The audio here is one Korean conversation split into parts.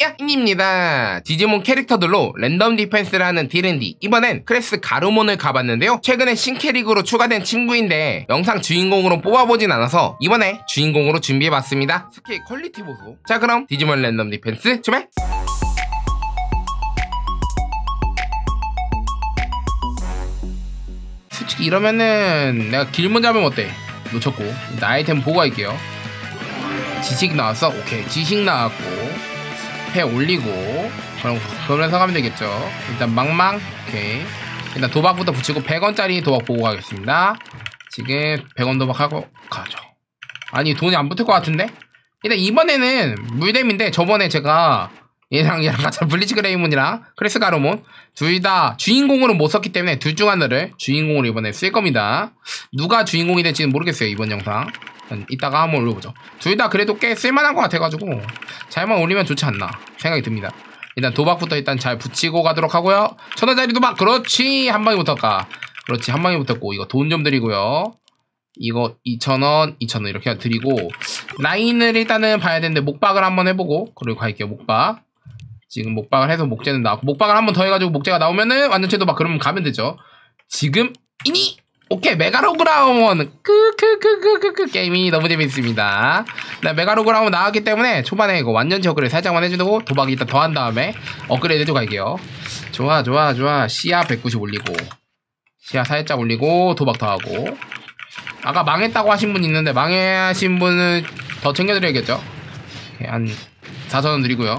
입니다. 디지몬 캐릭터들로 랜덤 디펜스를 하는 D&D. 이번엔 크레스 가루몬을 가봤는데요. 최근에 신캐릭으로 추가된 친구인데 영상 주인공으로 뽑아보진 않아서 이번에 주인공으로 준비해봤습니다. 스킬 퀄리티 보소. 자, 그럼 디지몬 랜덤 디펜스 출발! 솔직히 이러면은 내가 길문 잡으면 어때? 놓쳤고 일단 아이템 보고 갈게요. 지식 나왔어? 오케이, 지식 나왔고 패 올리고 그러면서 가면 되겠죠. 일단 망망. 오케이, 일단 도박부터 붙이고 100원짜리 도박 보고 가겠습니다. 지금 100원 도박하고 가죠. 아니, 돈이 안 붙을 것 같은데? 일단 이번에는 물뎀인데 저번에 제가 얘랑 같이 블리츠 그레이몬이랑 크레스 가루몬 둘 다 주인공으로 못 썼기 때문에 둘 중 하나를 주인공으로 이번에 쓸 겁니다. 누가 주인공이 될지는 모르겠어요, 이번 영상. 이따가 한번 올려보죠. 둘 다 그래도 꽤 쓸만한 것 같아가지고 잘만 올리면 좋지 않나 생각이 듭니다. 일단 도박부터 일단 잘 붙이고 가도록 하고요. 1000원짜리 도박. 그렇지, 한 방에 붙었까. 그렇지, 한 방에 붙었고 이거 돈 좀 드리고요. 이거 2000원 2000원 이렇게 드리고 라인을 일단은 봐야 되는데 목박을 한번 해보고 그리고 갈게요. 목박. 지금 목박을 해서 목재는 나왔고 목박을 한번 더 해가지고 목재가 나오면은 완전체 도박. 그러면 가면 되죠. 지금 이니 오케이, 메가로그라운 게임이 너무 재밌습니다. 네, 메가로그라운 나왔기 때문에 초반에 이거 완전체 업그레이드 살짝만 해주고 도박 일단 더 한 다음에 업그레이드 해주고 갈게요. 좋아. 시야 190 올리고 시야 살짝 올리고 도박 더 하고. 아까 망했다고 하신 분 있는데 망하신 분은 더 챙겨드려야겠죠. 한 4000원 드리고요.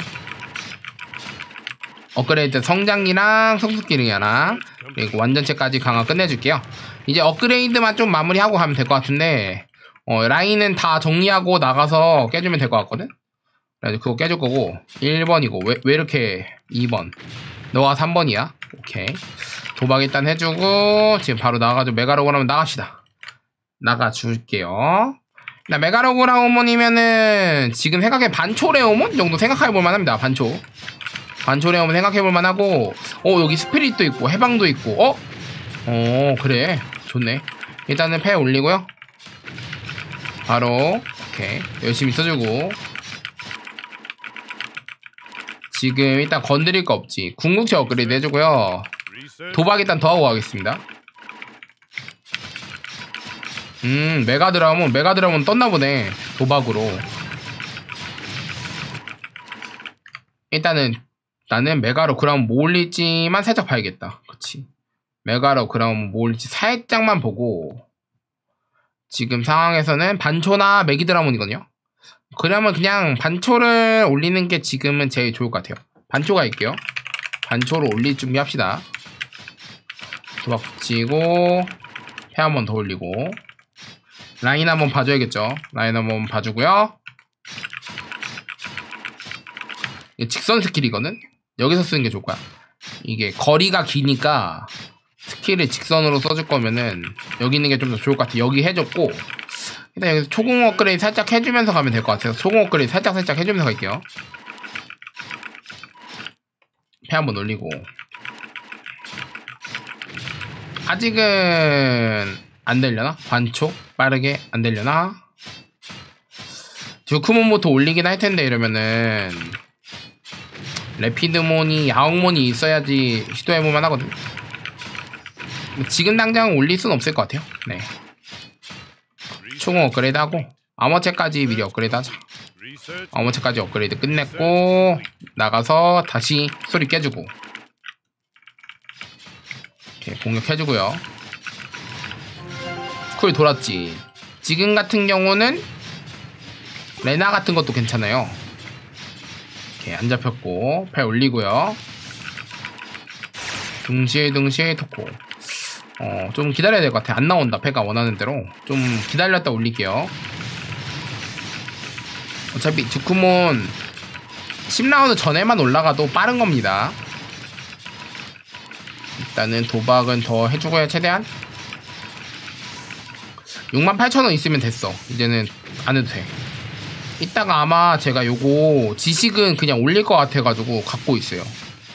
업그레이드 성장기랑 성숙기능이랑 그리고 완전체까지 강화 끝내줄게요. 이제 업그레이드만 좀 마무리하고 가면 될 것 같은데 라인은 다 정리하고 나가서 깨주면 될 것 같거든. 그래서 그거 깨줄 거고 1번이고 왜 이렇게 2번 너가 3번이야. 오케이, 도박 일단 해주고 지금 바로 나가가지고 메가로그라운 나갑시다. 나가줄게요. 나 메가로그라운이면은 지금 생각해 반초레오몬 정도 생각해볼만 합니다. 반초레오몬 생각해볼만 하고 여기 스피릿도 있고 해방도 있고 그래, 좋네. 일단은 패 올리고요. 바로 오케이, 열심히 써주고 지금 일단 건드릴 거 없지. 궁극체 업그레이드 해주고요. 도박 일단 더 하고 가겠습니다. 메가드라몬 떴나보네, 도박으로. 일단은 나는 메가로 그라운 뭐 올릴지만 살짝 봐야겠다. 그치, 메가로 그라운 뭐 올릴지 살짝만 보고. 지금 상황에서는 반초나 메기드라몬이거든요. 그러면 그냥 반초를 올리는 게 지금은 제일 좋을 것 같아요. 반초 갈게요. 반초로 올릴 준비 합시다. 도박 붙이고 패 한 번 더 올리고 라인 한번 봐줘야겠죠. 라인 한번 봐주고요. 이게 직선 스킬이거든. 여기서 쓰는 게 좋을 거야. 이게 거리가 기니까 스킬을 직선으로 써줄 거면은 여기 있는 게 좀 더 좋을 것 같아. 여기 해줬고 일단 여기서 초공 업그레이드 살짝 해주면서 가면 될 것 같아요. 초공 업그레이드 살짝 해주면서 갈게요. 패 한번 올리고 아직은 안 되려나? 반초? 빠르게 안 되려나? 듀크몬부터 올리긴 할 텐데 이러면은 레피드몬이 야옹몬이 있어야지 시도해볼만 하거든. 지금 당장 올릴 순 없을 것 같아요. 네, 총은 업그레이드 하고 아머체까지 미리 업그레이드 하자. 아머체까지 업그레이드 끝냈고 나가서 다시 소리 깨주고 이렇게 공격해주고요. 쿨 돌았지. 지금 같은 경우는 레나 같은 것도 괜찮아요. 이렇게 안 잡혔고 팔 올리고요. 둥실 토코. 좀 기다려야 될 것 같아. 안 나온다. 패가 원하는 대로 좀 기다렸다 올릴게요. 어차피 듀크몬 10라운드 전에만 올라가도 빠른 겁니다. 일단은 도박은 더 해주고요. 최대한 68,000원 있으면 됐어. 이제는 안 해도 돼. 이따가 아마 제가 요거 지식은 그냥 올릴 것 같아가지고 갖고 있어요.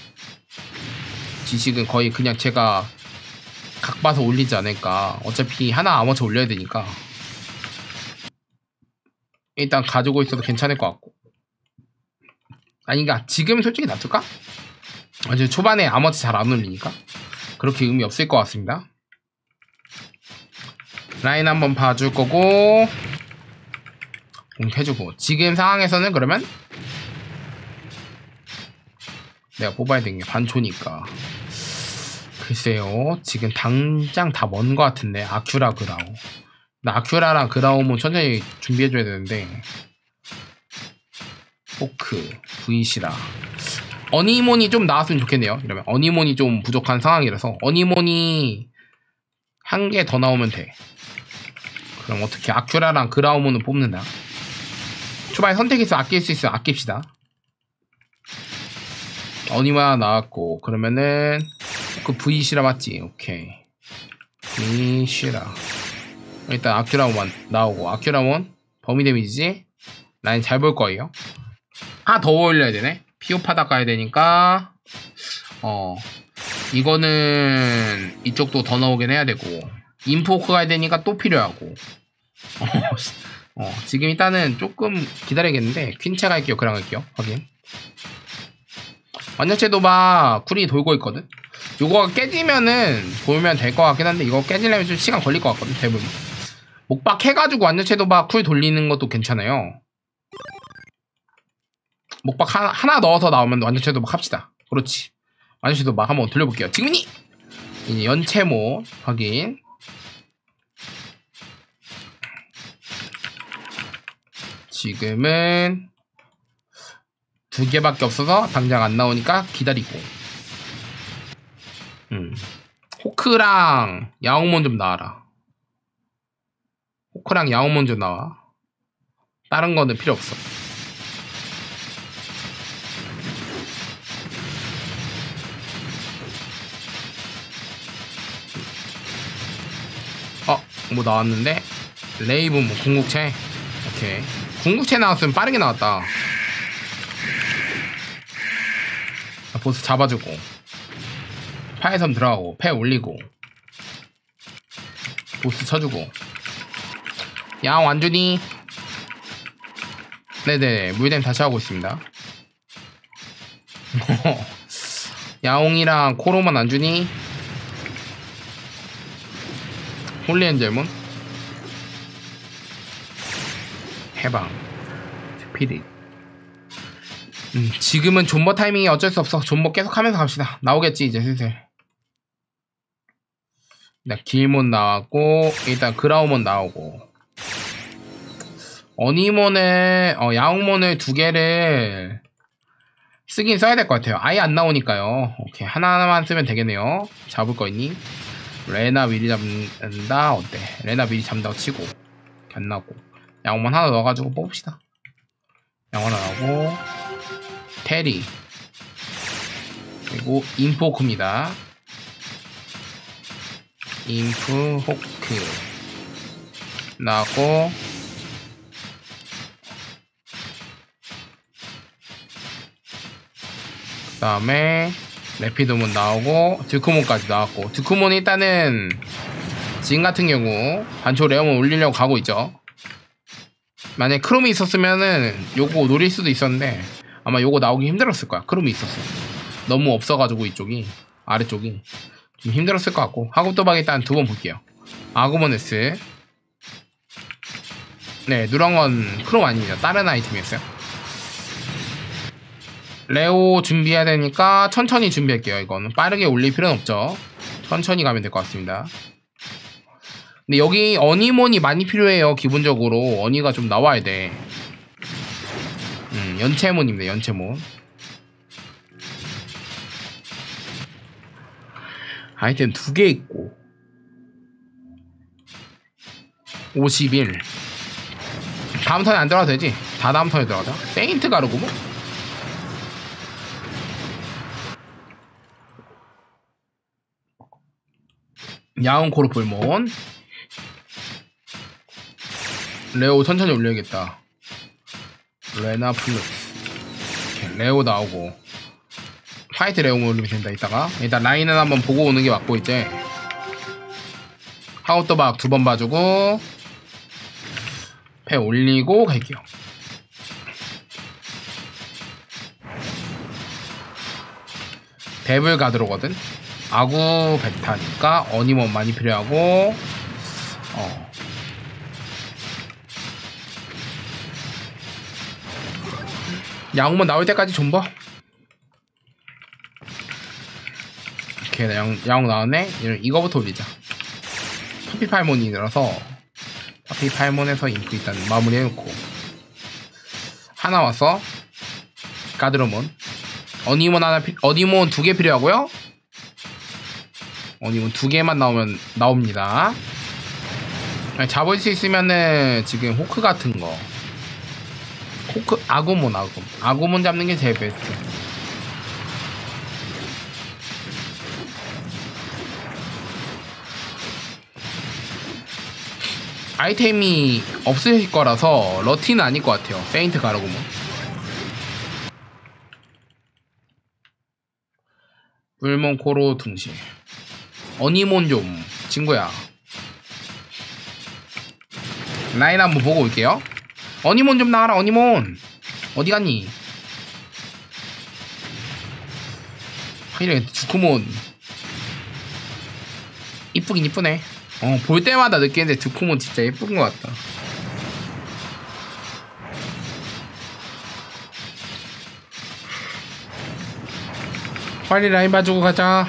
지식은 거의 그냥 제가 각 봐서 올리지 않을까. 어차피 하나 아머처 올려야 되니까 일단 가지고 있어도 괜찮을 것 같고. 아니 그니까 지금 솔직히 놔둘까? 이제 초반에 아머치 잘 안 올리니까 그렇게 의미 없을 것 같습니다. 라인 한번 봐줄 거고 해주고 지금 상황에서는 그러면 내가 뽑아야 되는 게 반초니까 글쎄요 지금 당장 다 먼 것 같은데 아큐라 그라우 나 아큐라랑 그라우몬 천천히 준비해줘야 되는데 포크 V시라 어니몬이 좀 나왔으면 좋겠네요. 이러면 어니몬이 좀 부족한 상황이라서 어니몬이 한 개 더 나오면 돼. 그럼 어떻게 아큐라랑 그라우몬을 뽑는다. 초반에 선택해서 아낄 수 있으면 아낍시다. 어니몬 하나 나왔고 그러면은 그 V시라 맞지? 오케이 V시라 일단 아큐라몬 나오고 아큐라몬 범위 데미지지? 라인 잘 볼 거예요. 하나 더 올려야 되네. 피오파다 가야 되니까 이거는 이쪽도 더 나오긴 해야 되고 인포크 가야 되니까 또 필요하고 지금 일단은 조금 기다리겠는데 퀸체 갈게요. 그랑 갈게요. 확인. 완전체 도박 쿨이 돌고 있거든. 요거가 깨지면은 보면 될 것 같긴 한데 이거 깨지려면 좀 시간 걸릴 것 같거든. 대부분 목박 해가지고 완전체 도박 쿨 돌리는 것도 괜찮아요. 목박 하나 넣어서 나오면 완전체 도박 합시다. 그렇지. 완전체 도박 한번 돌려볼게요. 지금이니 이제 연체모 확인. 지금은 2개밖에 없어서 당장 안 나오니까 기다리고 호크랑 야옹몬 좀 나와라. 호크랑 야옹몬 좀 나와. 다른 거는 필요 없어. 뭐 나왔는데 레이븐 뭐 궁극체. 오케이 궁극체 나왔으면 빠르게 나왔다. 보스 잡아주고 파해섬 들어가고 패 올리고 보스 쳐주고 야옹 완전히 네네 물댐 다시 하고 있습니다. 야옹이랑 코로만 안 주니 홀리엔젤몬 해방 스피릿. 지금은 존버 타이밍이 어쩔 수 없어. 존버 계속 하면서 갑시다. 나오겠지 이제 슬슬. 일단 길몬 나왔고 일단 그라우몬 나오고 어니몬을 야옹몬을 2개를 쓰긴 써야 될 것 같아요. 아예 안 나오니까요. 오케이 하나만 쓰면 되겠네요. 잡을 거 있니? 레나 미리 잡는다. 어때? 레나 미리 잡는다고 치고 안 나오고 야옹몬 하나 넣어가지고 뽑읍시다. 야옹 하나 나오고 테리 그리고 인포크입니다. 인프 호크 나왔고 그 다음에 레피도몬 나오고 드크몬까지 나왔고 드크몬 일단은 지금 같은 경우 반초 레어몬 올리려고 가고 있죠. 만약에 크롬이 있었으면은 요거 노릴 수도 있었는데 아마 요거 나오기 힘들었을 거야. 크롬이 있었어. 너무 없어가지고 이쪽이 아래쪽이 좀 힘들었을 것 같고 하구도박 일단 2번 볼게요. 아구모네스 네 누런 건 크롬 아닙니다. 다른 아이템이었어요. 레오 준비해야 되니까 천천히 준비할게요. 이거는 빠르게 올릴 필요는 없죠. 천천히 가면 될 것 같습니다. 근데 여기 어니몬이 많이 필요해요. 기본적으로 어니가 좀 나와야 돼. 연체몬입니다. 연체몬 아이템 2개 있고 51 다음 턴에 안 들어가도 되지? 다 다음 턴에 들어가자. 세인트 가르고 뭐? 야옹 코르풀몬 레오 천천히 올려야겠다. 레나 플루스 레오 나오고 화이트 레오 올리면 된다. 이따가 일단 라인은 한번 보고 오는 게 맞고 이제 하우토박 2번 봐주고 패 올리고 갈게요. 데블 가드로거든. 아구 베타니까 어니몬 많이 필요하고 야옹몬 나올 때까지 존버. 오케이, 야옹 나왔네. 이거부터 올리자. 터피팔몬이 늘어서 터피팔몬에서 인프 일단 마무리 해놓고 하나 왔어. 가드로몬. 어니몬 하나 어니몬 2개 필요하고요. 어니몬 2개만 나옵니다. 잡을 수 있으면은 지금 호크 같은 거. 호크 아구몬 잡는 게 제일 베스트. 아이템이 없을 거라서 러티는 아닐 것 같아요. 페인트 가르고몬. 불몬 코로 둥실. 어니몬 좀 친구야. 라인 한번 보고 올게요. 어니몬 좀 나와라. 어니몬 어디 갔니? 하이래 두쿠몬 이쁘긴 이쁘네. 볼 때마다 느끼는데 두쿠몬 진짜 예쁜 것 같다. 빨리 라인 봐주고 가자.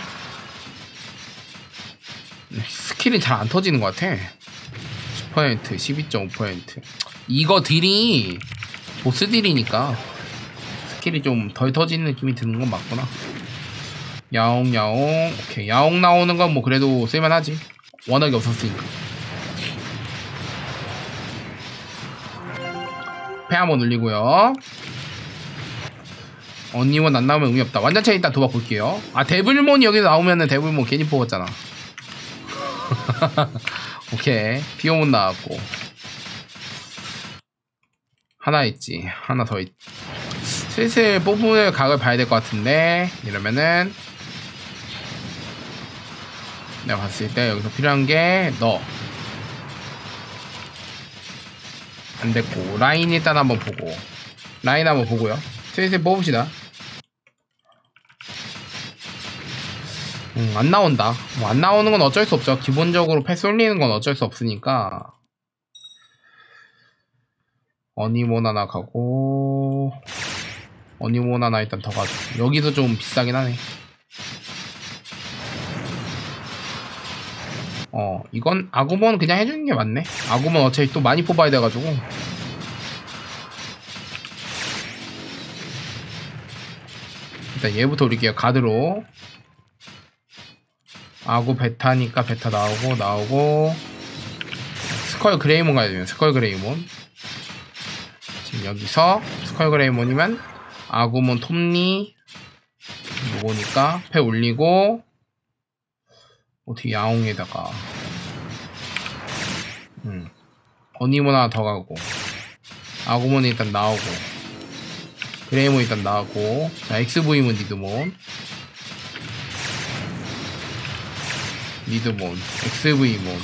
스킬은 잘 안 터지는 것 같아. 10%, 12.5%. 이거 딜이 보스 딜이니까 스킬이 좀 덜 터지는 느낌이 드는 건 맞구나. 야옹. 오케이, 야옹 나오는 건 뭐 그래도 쓸만하지. 워낙에 없었으니까. 패 한번 올리고요. 어니몬 안 나오면 의미 없다. 완전체 일단 도박 볼게요. 데블몬이 여기서 나오면은 데블몬 괜히 뽑았잖아. 오케이, 비오몬 나왔고 하나 있지. 하나 더 있지. 슬슬 뽑을 각을 봐야 될 것 같은데, 이러면은 내가 봤을 때 여기서 필요한 게 너. 안 됐고, 라인 일단 한번 보고. 라인 한번 보고요. 슬슬 뽑읍시다. 안 나온다. 뭐 안 나오는 건 어쩔 수 없죠. 기본적으로 패스 올리는 건 어쩔 수 없으니까. 어니몬 하나 가고, 어니몬 하나 일단 더 가죠. 여기도 좀 비싸긴 하네. 이건 아구몬 그냥 해주는 게 맞네. 아구몬 어차피 또 많이 뽑아야 돼가지고. 일단 얘부터 올릴게요. 가드로. 아구 베타니까 베타 나오고 스컬 그레이몬 가야 돼요. 스컬 그레이몬. 지금 여기서 스컬 그레이몬이면 아구몬 톱니 요거니까 패 올리고, 어떻게 야옹에다가 어니몬 하나 더 가고, 아구몬 일단 나오고, 그레이몬 일단 나오고, 자 XV몬 미드몬 XV몬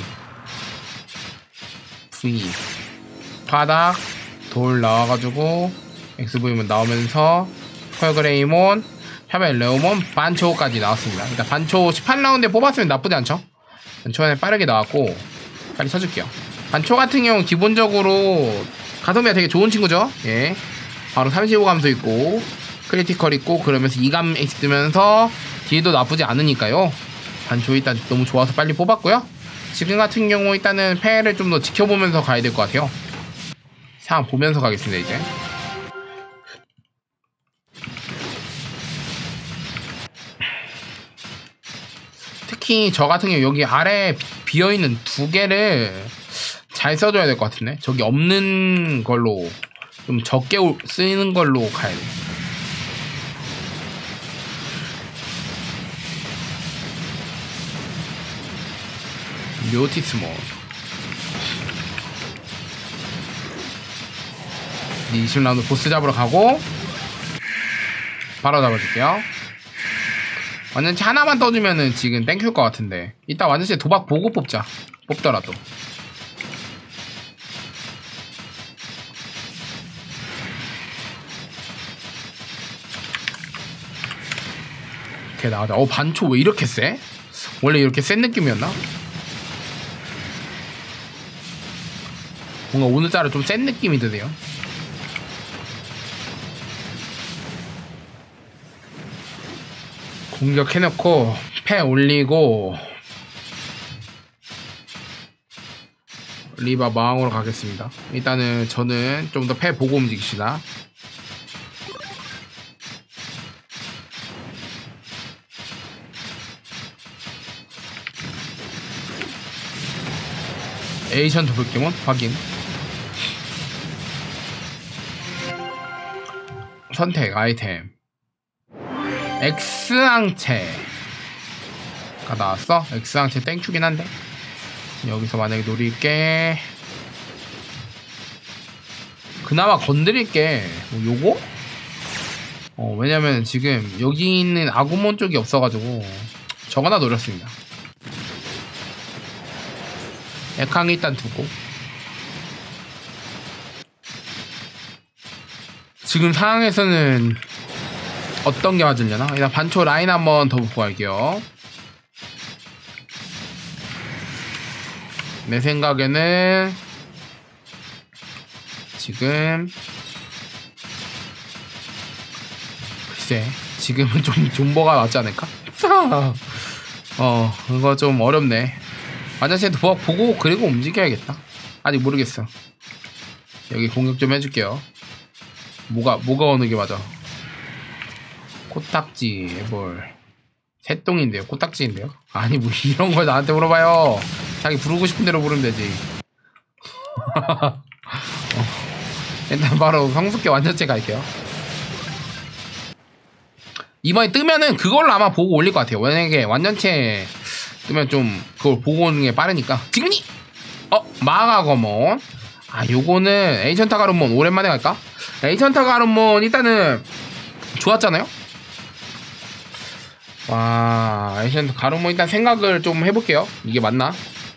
V 바닥 돌 나와가지고 XV몬 나오면서 펄그레이몬 샤벨레오몬 반초까지 나왔습니다. 일단 반초 18라운드에 뽑았으면 나쁘지 않죠. 반초에 빠르게 나왔고, 빨리 쳐줄게요. 반초 같은 경우는 기본적으로 가성비가 되게 좋은 친구죠. 예, 바로 35 감소 있고 크리티컬 있고 그러면서 2감 있으면서 딜도 나쁘지 않으니까요. 반초 일단 너무 좋아서 빨리 뽑았고요. 지금 같은 경우 일단은 패를 좀 더 지켜보면서 가야 될 것 같아요. 상황 보면서 가겠습니다. 이제 특히 저 같은 경우 여기 아래 비어있는 2개를 잘 써줘야 될 것 같은데, 저기 없는 걸로 좀 적게 쓰는 걸로 가야 돼. 묘티스몬 20라운드 보스 잡으러 가고 바로 잡아줄게요. 완전체 하나만 떠주면은 지금 땡큐일 것 같은데, 이따 완전체 도박 보고 뽑자. 뽑더라도. 오케이 나가자. 반초 왜 이렇게 세? 원래 이렇게 센 느낌이었나? 뭔가 오늘따라 좀 센 느낌이 드네요. 공격해놓고 패 올리고 리바 마왕으로 가겠습니다. 일단은 저는 좀 더 패 보고 움직입시다. 에이션트 포켓몬 확인. 선택 아이템 X항체가 나왔어. X항체 땡큐긴 한데 여기서 만약에 노릴게 그나마 건드릴게 요거? 왜냐면 지금 여기 있는 아구몬 쪽이 없어가지고 저거 하나 노렸습니다. 액항 일단 두고 지금 상황에서는 어떤 게 맞으려나? 일단 반초 라인 한번 더 보고 갈게요. 내 생각에는 지금 글쎄 지금은 좀 존버가 낫지 않을까? 이거 좀 어렵네. 완전체도 보고 그리고 움직여야겠다. 아직 모르겠어. 여기 공격 좀 해줄게요. 뭐가 어느 게 맞아? 코딱지 뭘 새똥인데요? 코딱지인데요? 아니 뭐 이런 걸 나한테 물어봐요. 자기 부르고 싶은 대로 부르면 되지. 일단 바로 성숙계 완전체 갈게요. 이번에 뜨면은 그걸로 아마 보고 올릴 것 같아요. 만약에 완전체 뜨면 좀 그걸 보고 오는 게 빠르니까. 지금이 마가거몬. 요거는 에이션타 가루몬 오랜만에 갈까? 에이션타 가루몬 일단은 좋았잖아요. 와, 에이션타 가루몬 일단 생각을 좀 해볼게요. 이게 맞나?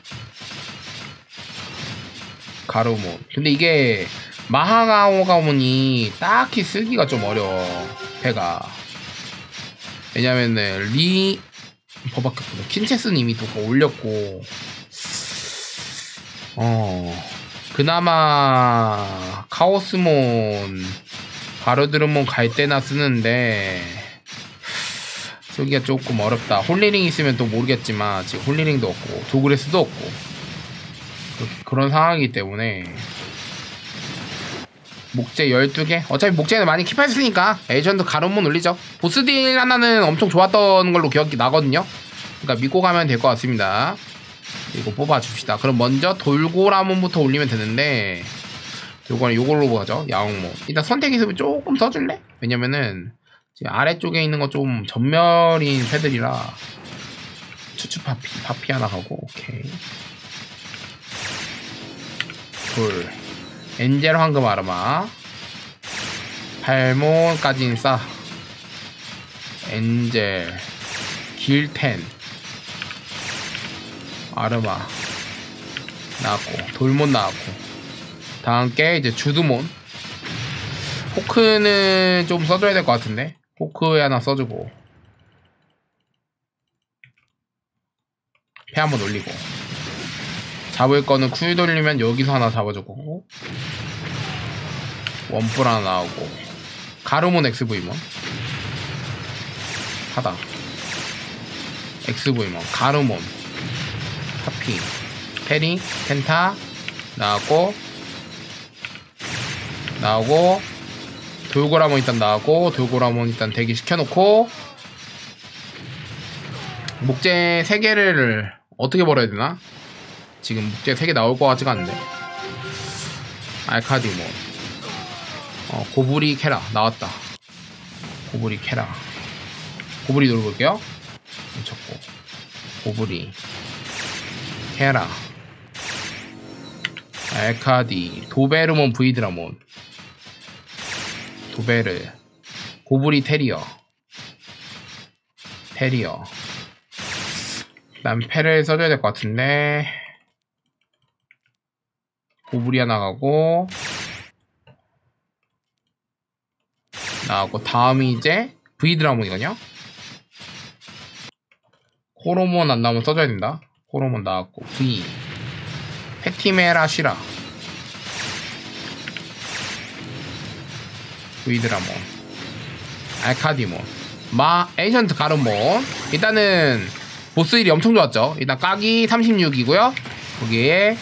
가루몬. 근데 이게 마하가오가몬이 딱히 쓰기가 좀 어려워. 배가. 왜냐면은 버밖에 없거든. 킨체스님이 또 올렸고 그나마 카오스몬 바로드르몬 갈 때나 쓰는데 쓰기가 조금 어렵다. 홀리링 있으면 또 모르겠지만 지금 홀리링도 없고 도그레스도 없고 그런 상황이기 때문에 목재 12개? 어차피 목재는 많이 킵했으니까 에이전트 가루몬 올리죠. 보스딜 하나는 엄청 좋았던 걸로 기억이 나거든요. 그러니까 믿고 가면 될 것 같습니다. 이거 뽑아줍시다. 그럼 먼저 돌고라몬부터 올리면 되는데 요거는 요걸로 가죠. 야옹몬. 일단 선택 있으면 조금 써줄래? 왜냐면은 지금 아래쪽에 있는 거 좀 전멸인 패들이라 추추파피 하나 가고 오케이. 돌 엔젤 황금 아르마 팔몬까지는 싸. 엔젤 길텐 아르마 나왔고 돌몬 나왔고 다음 게 이제 주드몬. 포크는 좀 써줘야 될 것 같은데 포크에 하나 써주고 패 한번 올리고 잡을 거는 쿨 돌리면 여기서 하나 잡아주고 원뿔 하나 나오고 가루몬 XV몬 하다 XV몬 가루몬 카피 페리 펜타 나오고 돌고라몬 일단 나오고 돌고라몬 일단 대기 시켜놓고 목재 3개를 어떻게 벌어야 되나? 지금 목재 3개 나올 것 같지가 않은데. 알카디몬 고브리 캐라 나왔다. 고브리 캐라 고브리 누르볼게요. 미쳤고 고브리 캐라 알카디 도베르몬 브이드라몬 도베르 고브리 테리어 난 패를 써줘야 될 것 같은데 고브리 하나 가고 나하고 다음이 이제 브이드라몬이거든요. 호르몬 안 나오면 써줘야 된다. 호르몬 나왔고 V 페티메라 쉬라 V드라몬 알카디몬 마 에이전트 가르몬. 일단은 보스일이 엄청 좋았죠. 일단 까기 36이고요 거기에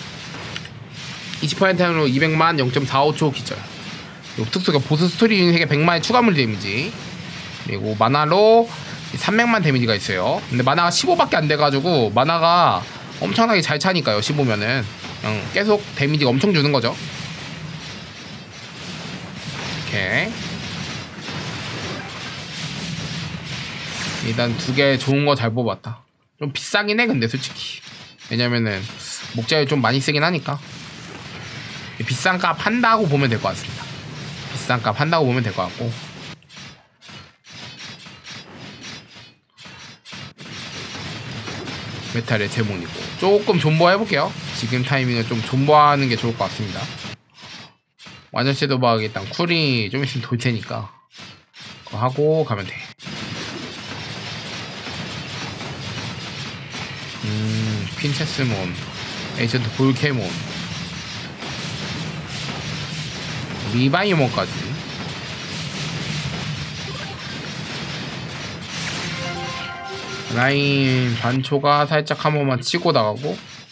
20%로 200만 0.45초 기절. 특수가 보스 스토리 유닛에게 100만의 추가물 데미지, 그리고 만화로 300만 데미지가 있어요. 근데 만화가 15밖에 안 돼가지고 만화가 엄청나게 잘 차니까요. 15면은 계속 데미지가 엄청 주는 거죠. 오케이. 일단 두 개 좋은 거 잘 뽑았다. 좀 비싸긴 해 근데 솔직히. 왜냐면은 목재를 좀 많이 쓰긴 하니까 비싼 값 한다고 보면 될 것 같습니다. 비싼 값 한다고 보면 될 것 같고. 메탈의 제목이고 조금 존버 해볼게요. 지금 타이밍은 좀 존버하는 게 좋을 것 같습니다. 완전 섀도우박이 일단 쿨이 좀 있으면 돌 테니까 그거 하고 가면 돼. 핀체스몬, 에이전트 볼케몬, 리바이몬까지. 라인 반초가 살짝 한 번만 치고 나가고.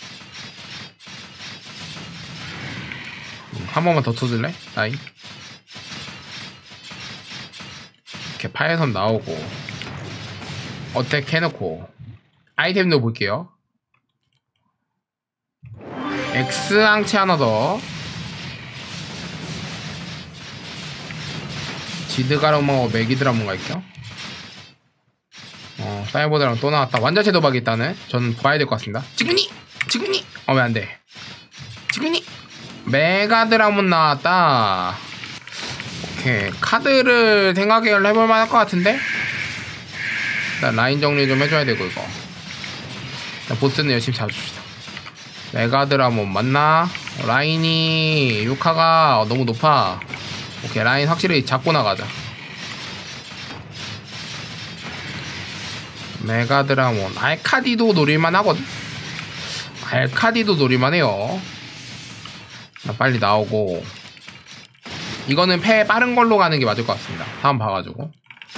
한 번만 더 쳐줄래? 라인. 이렇게 파해선 나오고 어택 해놓고 아이템도 볼게요. X항체 하나 더. 지드가르마고 메기드라몬가 있죠? 사이버드랑 또 나왔다. 완전체 도박이 있다네. 저는 봐야 될 것 같습니다. 지그니! 지그니! 왜 안 돼? 지그니! 메가드라몬 나왔다. 오케이. 카드를 생각을 해볼 만할 것 같은데? 일단 라인 정리 좀 해줘야 되고, 이거. 일단 보스는 열심히 잡읍시다. 메가드라몬 맞나? 라인이, 유카가 너무 높아. 오케이. 라인 확실히 잡고 나가자. 메가드라몬. 알카디도 노릴만 하거든? 알카디도 노릴만 해요. 빨리 나오고. 이거는 패 빠른 걸로 가는 게 맞을 것 같습니다. 다음 봐가지고.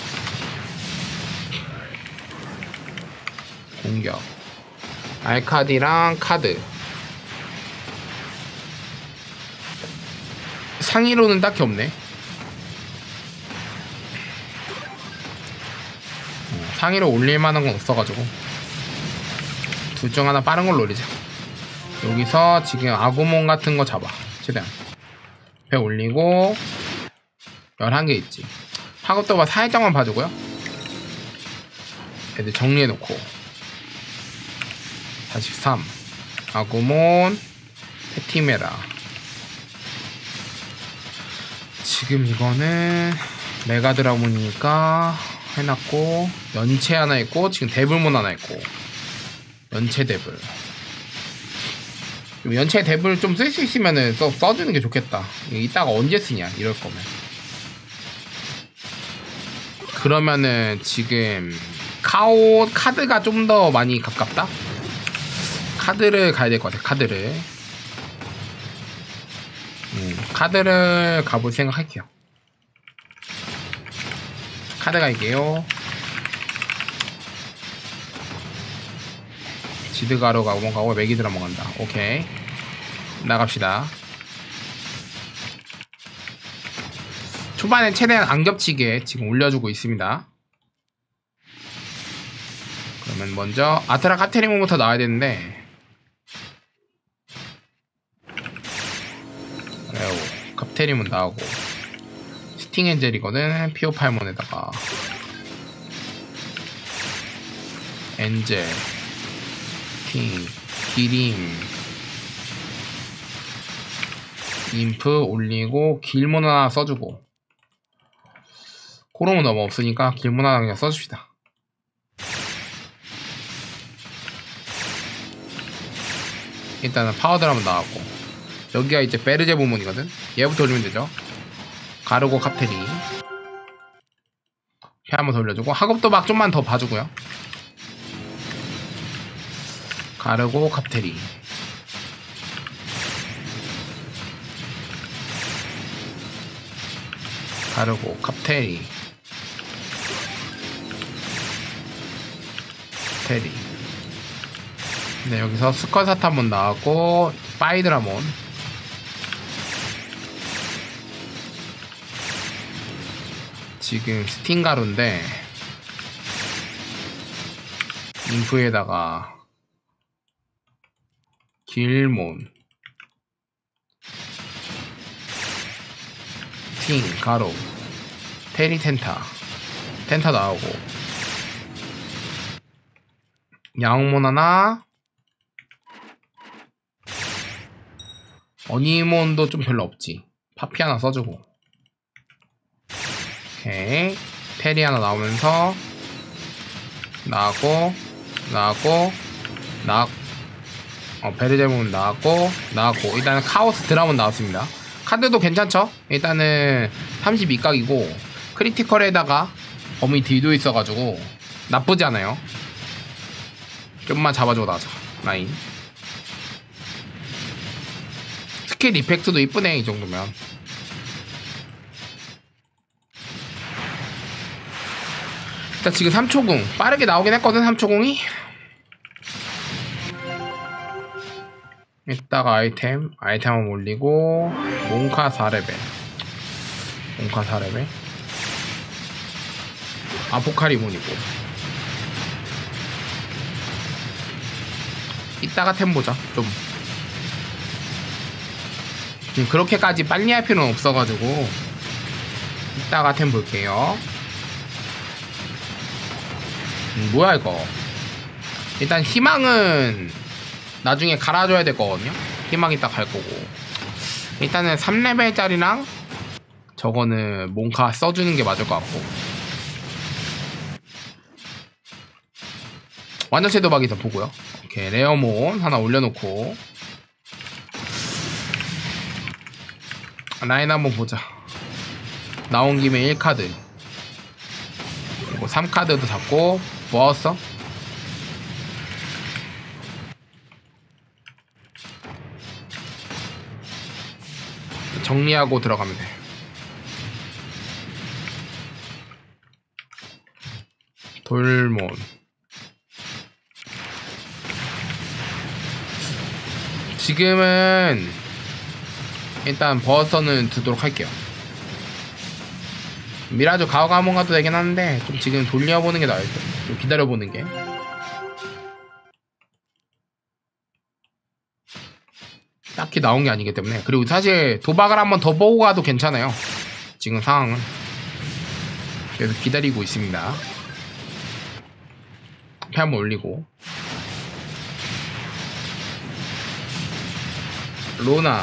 공격. 알카디랑 카드. 상위로는 딱히 없네. 상위로 올릴만한 건 없어가지고 둘 중 하나 빠른 걸로 올리자. 여기서 지금 아구몬 같은 거 잡아. 최대한 배 올리고 11개 있지. 파급도가 살짝만 봐주고요. 애들 정리해놓고 43 아구몬 페티메라. 지금 이거는 메가드라몬이니까 해놨고, 연체 하나 있고, 지금 데블몬 하나 있고, 연체 데블. 연체 데블 좀 쓸 수 있으면은 써주는 게 좋겠다. 이따가 언제 쓰냐, 이럴 거면. 그러면은 지금 카드가 좀 더 많이 가깝다? 카드를 가야 될 것 같아, 카드를. 카드를 가볼 생각할게요. 카드 갈게요. 지드가로 가고 메기드라몬 간다. 오케이. 나갑시다. 초반에 최대한 안 겹치게 지금 올려주고 있습니다. 그러면 먼저 아트라 카테리몬부터 나와야 되는데, 그래요. 카테리몬 나오고 스팅 엔젤이거든. 피오 팔몬에다가 엔젤, 킹, 기림, 인프 올리고 길몬 하나 써주고, 코로몬 너무 없으니까 길몬 하나 그냥 써줍시다. 일단은 파워들 한번 나왔고, 여기가 이제 베르제 부문이거든. 얘부터 올리면 되죠. 가르고 카테리 패 한번 돌려주고, 하급도박 좀만 더 봐주고요. 가르고 카프테리. 가르고 카프테리. 테리. 네, 여기서 스컬사트 한번 나왔고 파이드라몬. 지금 스팅가루인데 인프에다가 길몬, 스팅, 가루, 테리, 텐타 나오고 야옹몬 하나, 어니몬도 좀 별로 없지. 파피 하나 써주고. 오케이. 테리 하나 나오면서 나왔고 베르제몬 나왔고 일단은 카오스 드라몬 나왔습니다. 카드도 괜찮죠? 일단은 32각이고 크리티컬에다가 범위 D도 있어가지고 나쁘지 않아요. 좀만 잡아줘 나자 라인. 스킬 이펙트도 이쁘네 이 정도면. 일단 지금 3초궁 빠르게 나오긴 했거든. 3초궁이 이따가 아이템 한번 올리고 몽카 4레벨 아포카리몬이고 이따가 템 보자. 좀 그렇게까지 빨리 할 필요는 없어가지고 이따가 템 볼게요. 뭐야 이거. 일단 희망은 나중에 갈아줘야 될 거거든요. 희망 이따 갈 거고. 일단은 3레벨짜리랑 저거는 몽카 써주는 게 맞을 것 같고. 완전체 도박이 더 보고요. 오케이. 레어몬 하나 올려놓고 라인 한번 보자. 나온 김에 1카드 그리고 3카드도 잡고. 모았어? 정리하고 들어가면 돼. 돌몬 지금은 일단 버서는 두도록 할게요. 미라조 가오가 한번 가도 되긴 하는데 좀 지금 돌려보는 게 나을 듯. 좀 기다려보는 게. 딱히 나온 게 아니기 때문에. 그리고 사실 도박을 한번 더 보고 가도 괜찮아요. 지금 상황은. 그래서 기다리고 있습니다. 패 한번 올리고. 로나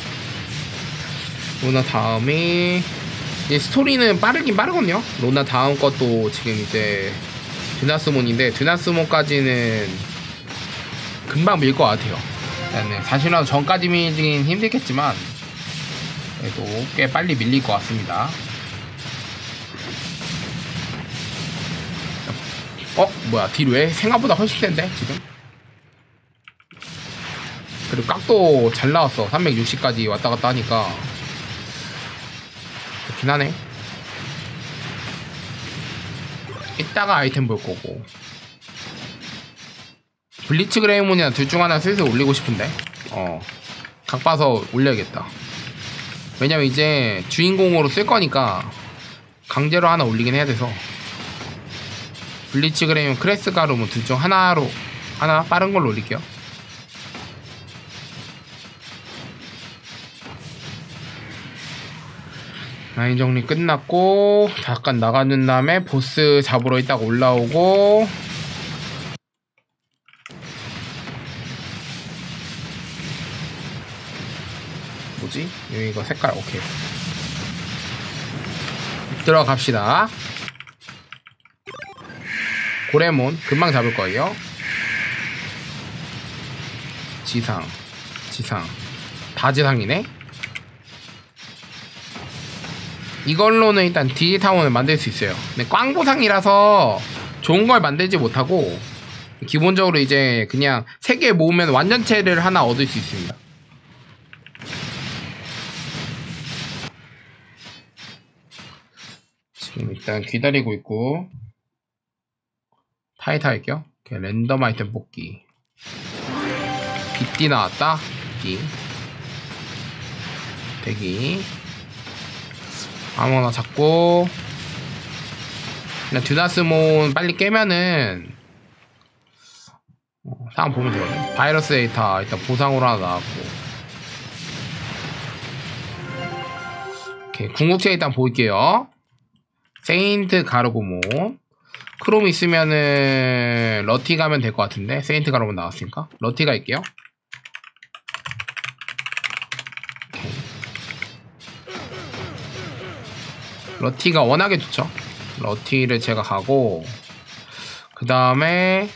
다음에 이제 스토리는 빠르긴 빠르거든요. 로나 다음 것도 지금 이제 드나스몬인데 드나스몬까지는 금방 밀 것 같아요. 사실은 전까지 밀긴 힘들겠지만 그래도 꽤 빨리 밀릴 것 같습니다. 뭐야 딜 왜 생각보다 훨씬 센데 지금. 그리고 깍도 잘 나왔어. 360까지 왔다 갔다 하니까 좋긴 하네. 이따가 아이템 볼 거고. 블리츠 그레이몬이나 둘 중 하나 슬슬 올리고 싶은데 각 봐서 올려야겠다. 왜냐면 이제 주인공으로 쓸 거니까 강제로 하나 올리긴 해야 돼서. 블리츠 그레이몬 크레스 가루몬 둘 중 하나 빠른 걸로 올릴게요. 라인 정리 끝났고 잠깐 나가는 다음에 보스 잡으러 있다가 올라오고. 뭐지? 이거 색깔 오케이. 들어갑시다. 고레몬 금방 잡을 거예요. 지상 다 지상이네. 이걸로는 일단 디지타운을 만들 수 있어요. 근데 꽝보상이라서 좋은 걸 만들지 못하고 기본적으로 이제 그냥 3개 모으면 완전체를 하나 얻을 수 있습니다. 지금 일단 기다리고 있고 타이트 할게요. 랜덤 아이템 뽑기. 빗띠 나왔다. 빗띠 대기 아무거나 잡고 그냥 듀나스몬 빨리 깨면은 상황 보면 되거든. 바이러스 데이터 일단 보상으로 하나 나왔고 오케이. 궁극체 일단 볼게요. 세인트 가르고몬 크롬 있으면은 러티 가면 될 것 같은데 세인트 가르고몬 나왔으니까 러티 갈게요. 오케이. 러티가 워낙에 좋죠. 러티를 제가 가고 그 다음에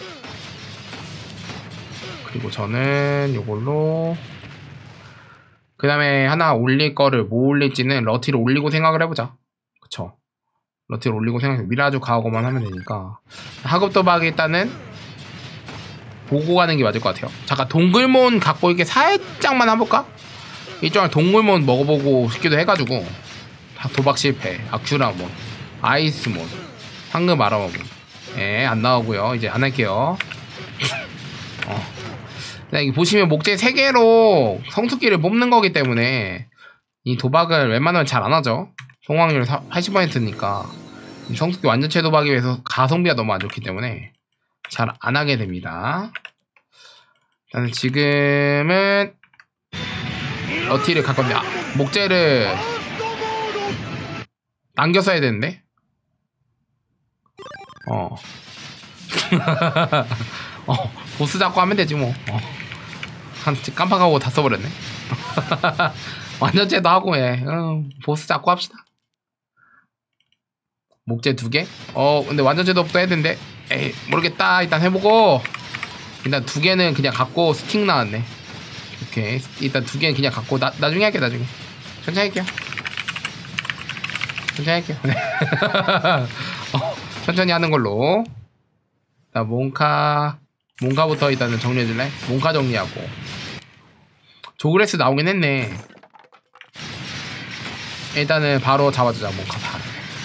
그리고 저는 요걸로 그 다음에 하나 올릴 거를 뭐 올릴지는 러티를 올리고 생각을 해보자. 그쵸? 러티를 올리고 생각해. 미라주 가오고만 하면 되니까 하급 도박 일단은 보고 가는 게 맞을 것 같아요. 잠깐 동글몬 갖고 이렇게 살짝만 해볼까? 일종의 동글몬 먹어보고 싶기도 해가지고 도박 실패. 악큐라몬 아이스몬 황금 아라몬 안 나오고요. 이제 안 할게요. 여기 보시면 목재 3개로 성숙기를 뽑는 거기 때문에 이 도박을 웬만하면 잘 안 하죠. 성공률 80%니까 성숙기 완전체 도박에 비해서 가성비가 너무 안 좋기 때문에 잘 안 하게 됩니다. 일단 지금은 러티를 갈 건데 목재를 남겨서 해야 되는데 보스 잡고 하면 되지 뭐. 깜빡하고 다 써버렸네. 완전체도 하고 보스 잡고 합시다. 목재 2개? 근데 완전체도 없어 해야 되는데 에이 모르겠다. 일단 해보고 일단 2개는 그냥 갖고 스틱 나왔네. 오케이 일단 2개는 그냥 갖고 나중에 할게. 나중에 천천히 할게요. 천천히 할게요. 천천히 하는 걸로. 나 몬카부터 일단은 정리해줄래? 몬카 정리하고 조그레스 나오긴 했네. 일단은 바로 잡아주자. 몬카 바로.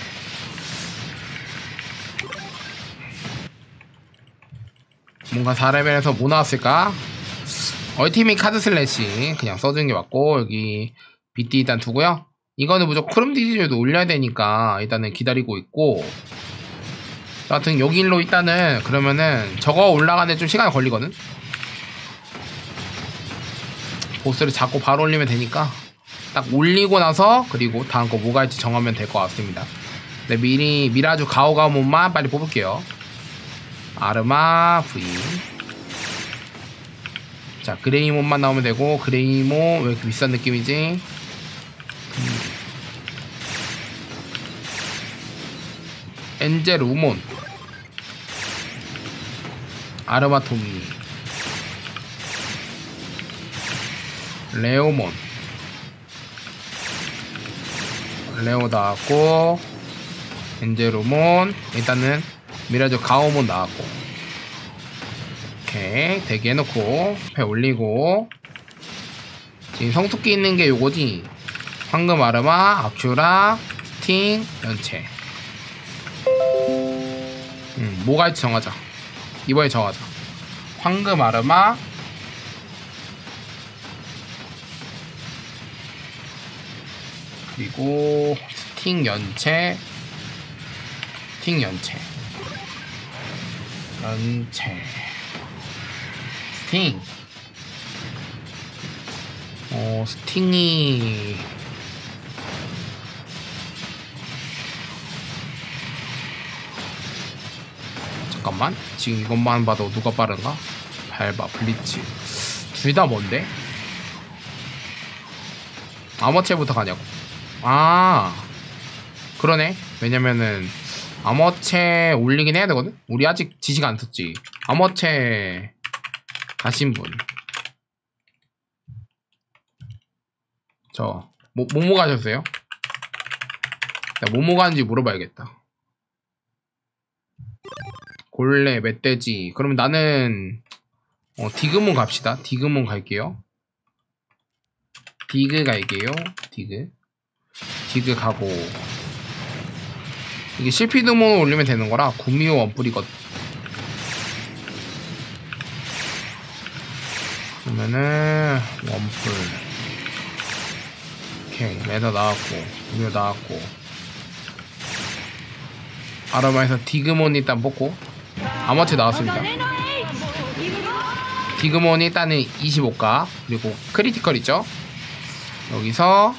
뭔가 4레벨에서 뭐 나왔을까? 얼티밋 카드 슬래시 그냥 써주는 게 맞고 여기 BT 일단 두고요. 이거는 무조건 크롬 디지털도 올려야 되니까 일단은 기다리고 있고 여하튼 여기로 일단은 그러면은 저거 올라가는데 좀 시간이 걸리거든. 보스를 잡고 바로 올리면 되니까 딱 올리고 나서 그리고 다음 거 뭐가 할지 정하면 될 것 같습니다. 네, 미리 미라주 가오가오몬만 빨리 뽑을게요. 아르마 V 자 그레이몬만 나오면 되고 그레이몬 왜 이렇게 비싼 느낌이지? 엔젤 우몬 아르마토미 레오몬 레오 나왔고 엔젤 우몬 일단은 미라주 가오몬 나왔고 오케이 대기해놓고 배 올리고 지금 성숙기 있는 게 요거지. 황금 아르마 아큐라 스팅 연체 뭐가 할지 정하자. 이번에 정하자. 황금 아르마 그리고 스팅 연체 스팅 스팅이 잠깐만 지금 이것만 봐도 누가 빠른가? 발바 블리츠 둘 다 뭔데? 아머체부터 가냐고. 그러네. 왜냐면은 아머체 올리긴 해야 되거든? 우리 아직 지식 안 썼지. 아머체 가신 분 저 뭐뭐 가셨어요? 뭐뭐 가는지 물어봐야겠다. 벌레, 멧돼지. 그러면 나는 디그몬 갑시다. 디그몬 갈게요. 디그 갈게요. 디그 가고, 이게 실피드몬을 올리면 되는 거라 구미호 원뿔이거든. 그러면은 원뿔. 오케이, 레더 나왔고, 구미호 나왔고, 아르마에서 디그몬 일단 뽑고, 아머체 나왔습니다. 디그몬이 일단은 25가, 그리고 크리티컬 있죠. 여기서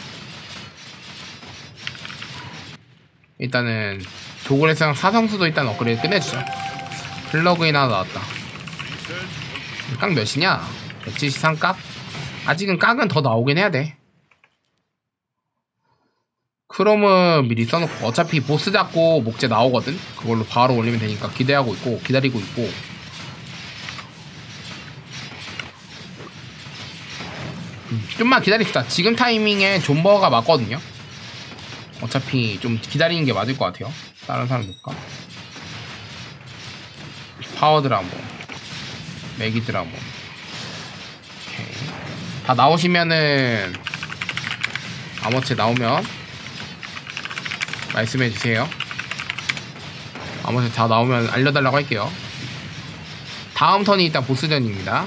일단은 조그레스랑 사성수도 일단 업그레이드 끝내주죠. 플러그인 하나 나왔다. 깍 몇이냐? 173깍? 아직은 깍은 더 나오긴 해야돼. 크롬은 미리 써놓고, 어차피 보스 잡고 목재 나오거든. 그걸로 바로 올리면 되니까 기대하고 있고, 기다리고 있고. 좀만 기다립시다. 지금 타이밍에 존버가 맞거든요. 어차피 좀 기다리는 게 맞을 것 같아요. 다른 사람 볼까? 파워드라몬, 메기드라몬. 오케이. 다 나오시면은, 아머체 나오면 말씀해주세요. 아머체 다 나오면 알려달라고 할게요. 다음 턴이 일단 보스전입니다.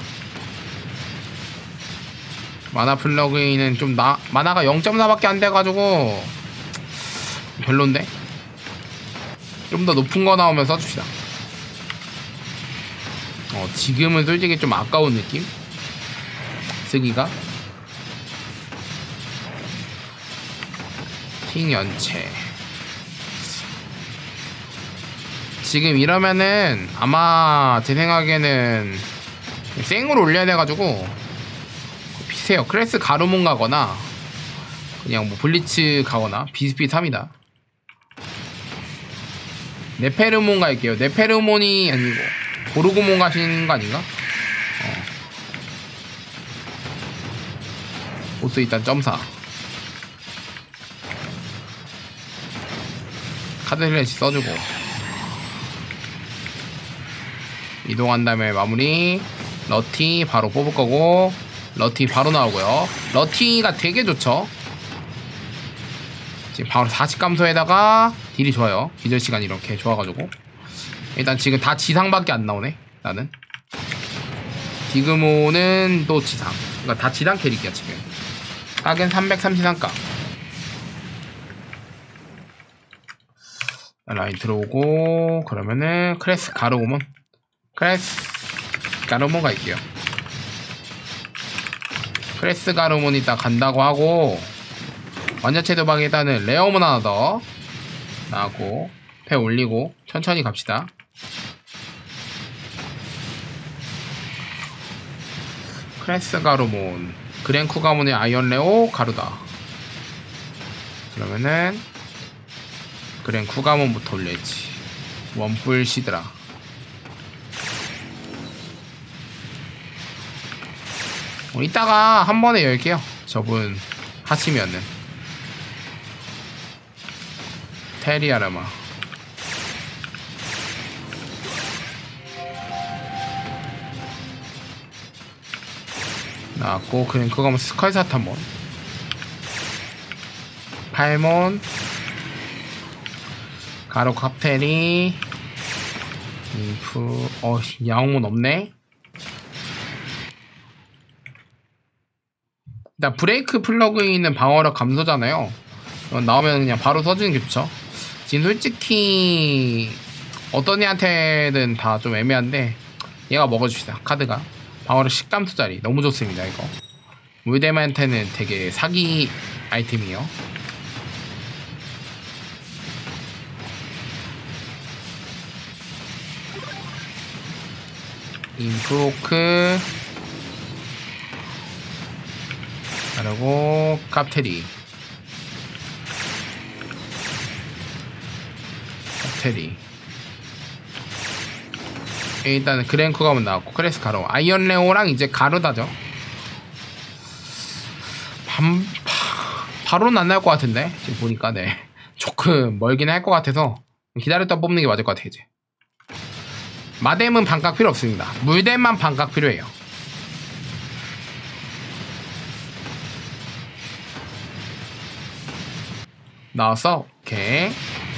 마나 플러그인은 좀 마나가 0.4밖에 안 돼가지고 별론데? 좀 더 높은 거 나오면 써줍시다. 지금은 솔직히 좀 아까운 느낌? 쓰기가? 팅연체. 지금 이러면은 아마 제 생각에는 생으로 올려야 돼가지고 비슷해요. 크레스 가르몬 가거나 그냥 뭐 블리츠 가거나 비슷비슷합니다. 네페르몬 갈게요. 네페르몬이 아니고 보르고몬 가시는 거 아닌가? 보스 일단 점사. 카드 슬래시 써주고 이동한 다음에 마무리. 러티 바로 뽑을 거고, 러티 바로 나오고요. 러티가 되게 좋죠. 지금 바로 40 감소에다가 딜이 좋아요. 기절시간 이렇게 좋아가지고. 일단 지금 다 지상밖에 안 나오네. 나는 디그모는 또 지상. 그러니까 다 지상 캐릭이야 지금. 딱은 333가. 라인 들어오고, 그러면은 크레스 가르몬. 크레스 가르몬 갈게요. 크레스 가르몬 이따 간다고 하고, 완전체 도박에 일단은 레어몬 하나 더 나가고 패 올리고 천천히 갑시다. 크레스 가르몬, 그랭쿠 가문의 아이언레오 가루다. 그러면은 그랭쿠 가문부터 올려야지. 원뿔 시드라. 이따가 한 번에 열게요. 저분 하시면은. 테리아르마. 나왔고, 그냥 그거 하면 스컬사트 한번. 팔몬. 가로 카페리. 인프. 야옹몬 없네. 일단 브레이크 플러그인은 방어력 감소잖아요. 나오면 그냥 바로 써주는 게 좋죠. 지금 솔직히 어떤 애한테는 다 좀 애매한데 얘가 먹어줍시다. 카드가 방어력 10감소짜리 너무 좋습니다. 이거 물데마한테는 되게 사기 아이템이에요. 인프로크, 그리고 깝테리. 일단은 그랭크 가면 나왔고, 크레스 가로. 아이언레오랑 이제 가르다죠. 바로는 안 나올 것 같은데 지금 보니까. 조금 멀긴 할 것 같아서 기다렸다 뽑는 게 맞을 것 같아. 이제 마뎀은 반각 필요 없습니다. 물뎀만 반각 필요해요. 나왔어? 오케이.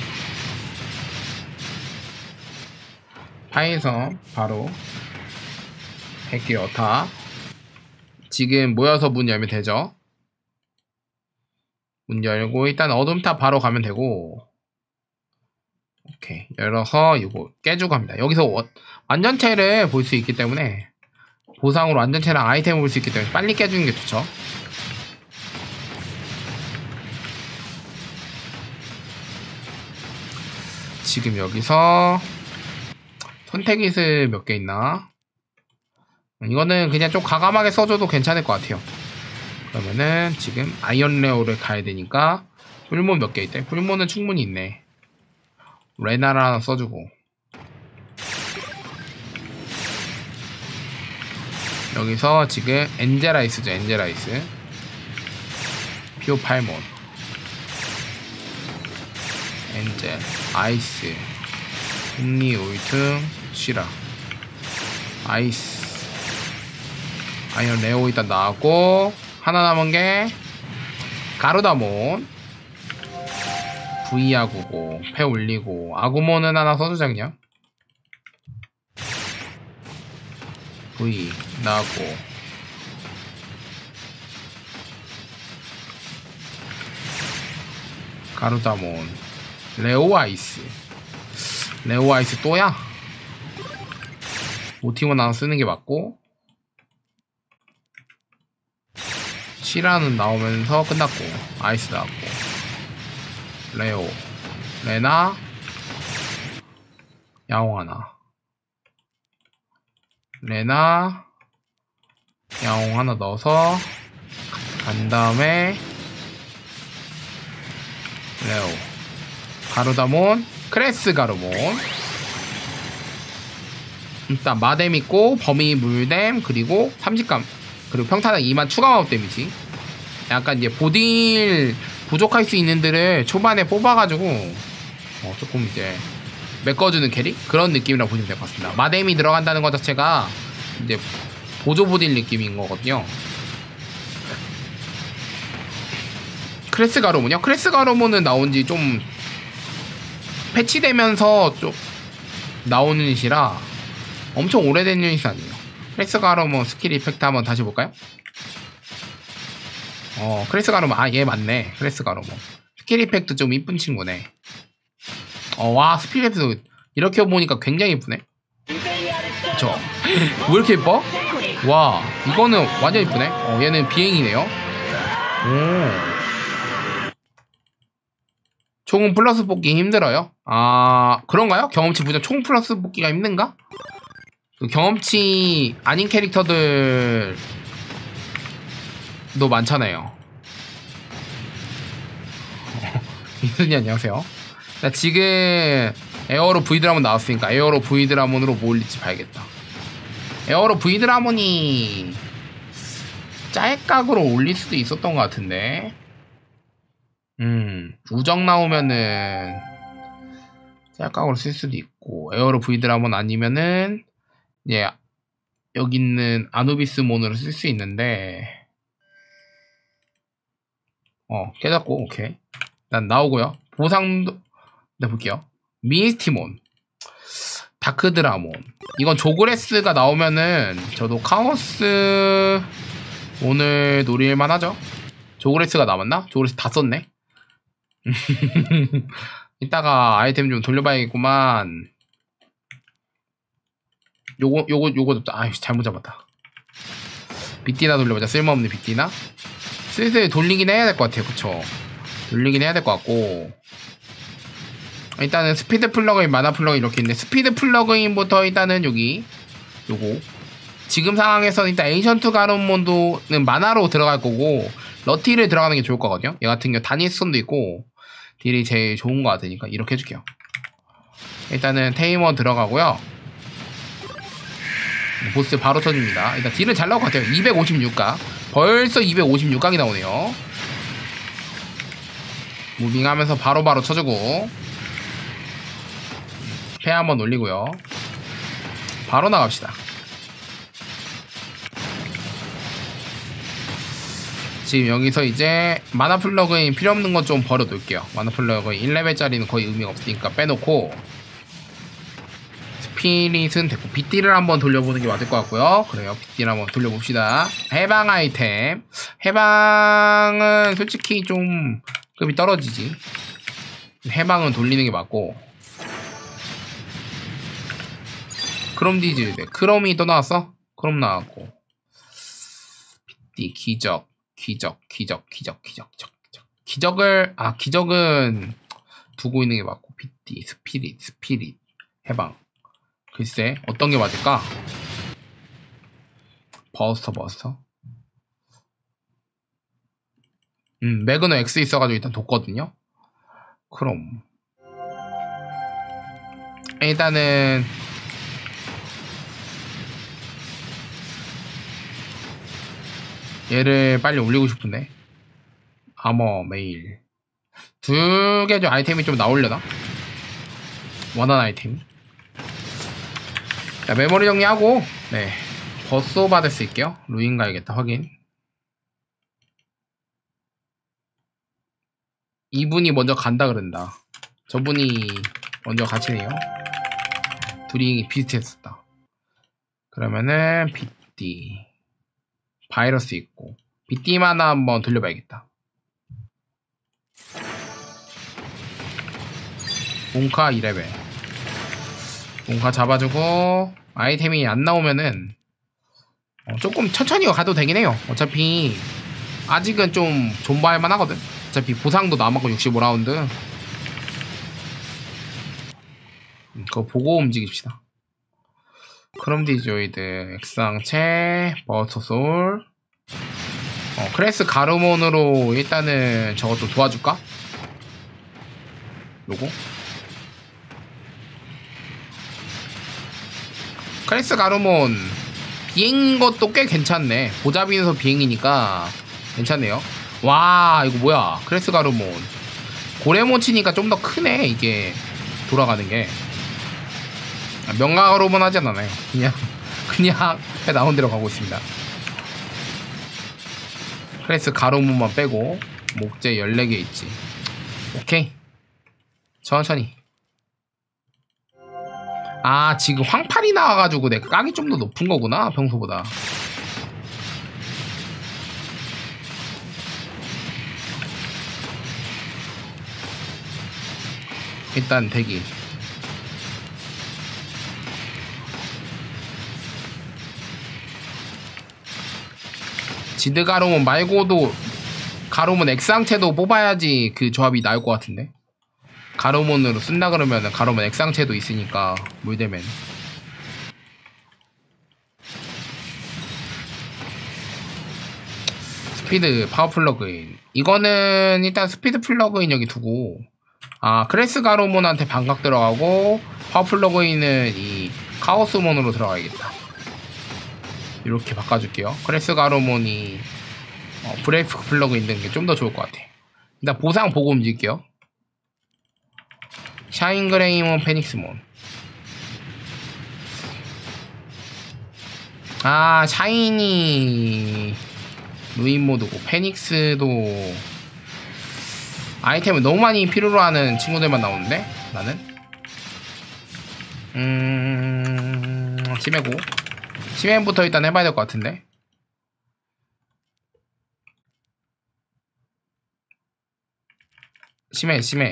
하에서 바로 백길 어타. 지금 모여서 문 열면 되죠. 문 열고 일단 어둠탑 바로 가면 되고. 오케이. 열어서 이거 깨주고 합니다. 여기서 완전체를 볼 수 있기 때문에 보상으로 완전체랑 아이템을 볼 수 있기 때문에 빨리 깨주는 게 좋죠. 지금 여기서 선택잇을 몇 개 있나? 이거는 그냥 좀 과감하게 써줘도 괜찮을 것 같아요. 그러면은 지금 아이언레오를 가야 되니까 풀몬 몇 개 있대? 풀몬은 충분히 있네. 레나를 하나 써주고, 여기서 지금 엔젤아이스죠. 엔젤아이스 피오8몬 엔젤 아이스 홈리 울퉁 시라 아이스 아이언 레오 일단 나왔고, 하나 남은 게 가루다몬 V 아구고 패 올리고, 아구몬은 하나 써주자. 그냥 V 나왔고, 가루다몬 레오아이스 레오아이스 또야? 모티몬 하나 쓰는 게 맞고, 시라는 나오면서 끝났고, 아이스 나왔고, 레오 레나 야옹 하나, 레나 야옹 하나 넣어서 간 다음에 레오 가루다몬 크레스 가루몬. 일단 마뎀 있고 범위 물뎀 그리고 30감 그리고 평타당 2만 추가 마법 데미지. 약간 이제 보딜 부족할 수 있는 들을 초반에 뽑아가지고 조금 이제 메꿔주는 캐릭? 그런 느낌이라고 보시면 될 것 같습니다. 마뎀이 들어간다는 것 자체가 이제 보조 보딜 느낌인 거거든요. 크레스 가루몬이요? 크레스 가루몬은 나온지 좀 패치되면서 좀 나오는 유닛이라 엄청 오래된 유닛이 아니에요. 크레스 가루몬 스킬 이펙트 한번 다시 볼까요? 크레스 가루몬, 얘 맞네. 크레스 가루몬 스킬 이펙트 좀 이쁜 친구네. 와, 스킬 이펙트 이렇게 보니까 굉장히 이쁘네. 그쵸? 왜 이렇게 예뻐? 와, 이거는 완전 이쁘네. 얘는 비행이네요. 총은 플러스 뽑기 힘들어요? 그런가요? 경험치 부족 총 플러스 뽑기가 힘든가? 그 경험치 아닌 캐릭터들도 많잖아요. 민준이 안녕하세요. 나 지금 에어로 V드라몬 나왔으니까 에어로 V드라몬으로 뭐 올릴지 봐야겠다. 에어로 V드라몬이 짤각으로 올릴 수도 있었던 것 같은데, 우정 나오면은 짤각으로 쓸 수도 있고, 에어로 V드라몬 아니면은 여기 있는 아누비스몬으로 쓸 수 있는데, 깨졌고. 오케이, 난 나오고요. 보상도 볼게요. 미스티몬 다크드라몬, 이건 조그레스가 나오면은 저도 카오스 오늘 노릴만 하죠. 조그레스가 남았나? 조그레스 다 썼네. 이따가 아이템 좀 돌려봐야겠구만. 요거 잘못 잡았다. 빗디나 돌려보자. 쓸모없는 빗디나. 슬슬 돌리긴 해야 될 것 같아요. 그쵸? 돌리긴 해야 될 것 같고, 일단은 스피드 플러그인, 마나 플러그인 이렇게 있는데, 스피드 플러그인부터 일단은 요거 지금 상황에서는 일단 에이션트 가론몬도는 마나로 들어갈 거고, 러티를 들어가는 게 좋을 거거든요. 얘 같은 경우 다니스톤도 있고 딜이 제일 좋은 거 같으니까 이렇게 해줄게요. 일단은 테이머 들어가고요. 보스 바로 쳐줍니다. 일단 딜은 잘 나올 것 같아요. 256각, 벌써 256각이 나오네요. 무빙하면서 바로바로 쳐주고, 패 한번 올리고요. 바로 나갑시다. 지금 여기서 이제 마나 플러그인 필요 없는 건 좀 버려둘게요. 마나 플러그인 1레벨짜리는 거의 의미가 없으니까 빼놓고 스피릿은 됐고 빗딜을 한번 돌려보는 게 맞을 것 같고요. 그래요. 빗딜 한번 돌려봅시다. 해방 아이템. 해방은 솔직히 좀 급이 떨어지지. 해방은 돌리는 게 맞고. 크롬 디즈드. 크롬이 또 나왔어? 크롬 나왔고. 빗딜 기적. 기적은 두고 있는 게 맞고, 빗디, 스피릿, 해방. 글쎄, 어떤 게 맞을까? 버스터. 매그너 X 있어가지고 일단 뒀거든요? 그럼. 일단은, 얘를 빨리 올리고 싶은데. 아머, 메일. 두 개 좀 아이템이 좀 나오려나? 원하는 아이템. 자, 메모리 정리하고, 네. 버스 받을 수 있게요. 루인 가야겠다, 확인. 이분이 먼저 간다 그런다. 저분이 먼저 가시네요. 둘이 비슷했었다. 그러면은, 빗디. 바이러스 있고. 빗디만 한번 돌려봐야겠다. 몽카 2레벨. 몽카 잡아주고, 아이템이 안 나오면은, 조금 천천히 가도 되긴 해요. 어차피, 아직은 좀 존버할만 하거든. 어차피 보상도 남았고 65라운드. 그거 보고 움직입시다. 크롬 디조이드, 엑상체, 버스솔. 크레스 가르몬으로 일단은 저거 좀 도와줄까? 요거? 크레스 가르몬 비행인 것도 꽤 괜찮네. 보잡이면서 비행이니까 괜찮네요. 와, 이거 뭐야? 크레스 가르몬 고레몬 치니까 좀 더 크네. 이게 돌아가는 게. 명가 가르몬 하진 않아요. 그냥 나온 대로 가고 있습니다. 크레스 가르몬만 빼고 목재 14개 있지. 오케이, 천천히. 아, 지금 황팔이 나와가지고 내가 깡이 좀 더 높은 거구나, 평소보다. 일단 대기. 지드 가르몬 말고도 가르몬 엑상체도 뽑아야지 그 조합이 나올 것 같은데. 가르몬으로 쓴다 그러면은 가르몬 엑상체도 있으니까 물되면. 스피드 파워 플러그인. 이거는 일단 스피드 플러그인 여기 두고, 아, 크레스 가르몬한테 반각 들어가고 파워 플러그인은 이 카오스몬으로 들어가야겠다. 이렇게 바꿔줄게요. 크레스 가르몬이 브레이크 플러그 있는 게 좀 더 좋을 것 같아. 일단 보상 보고 움직일게요. 샤인 그레이몬, 페닉스몬. 아, 샤이니 루인 모드고, 페닉스도 아이템을 너무 많이 필요로 하는 친구들만 나오는데 나는 심해고. 심해부터 일단 해봐야 될 것 같은데. 심해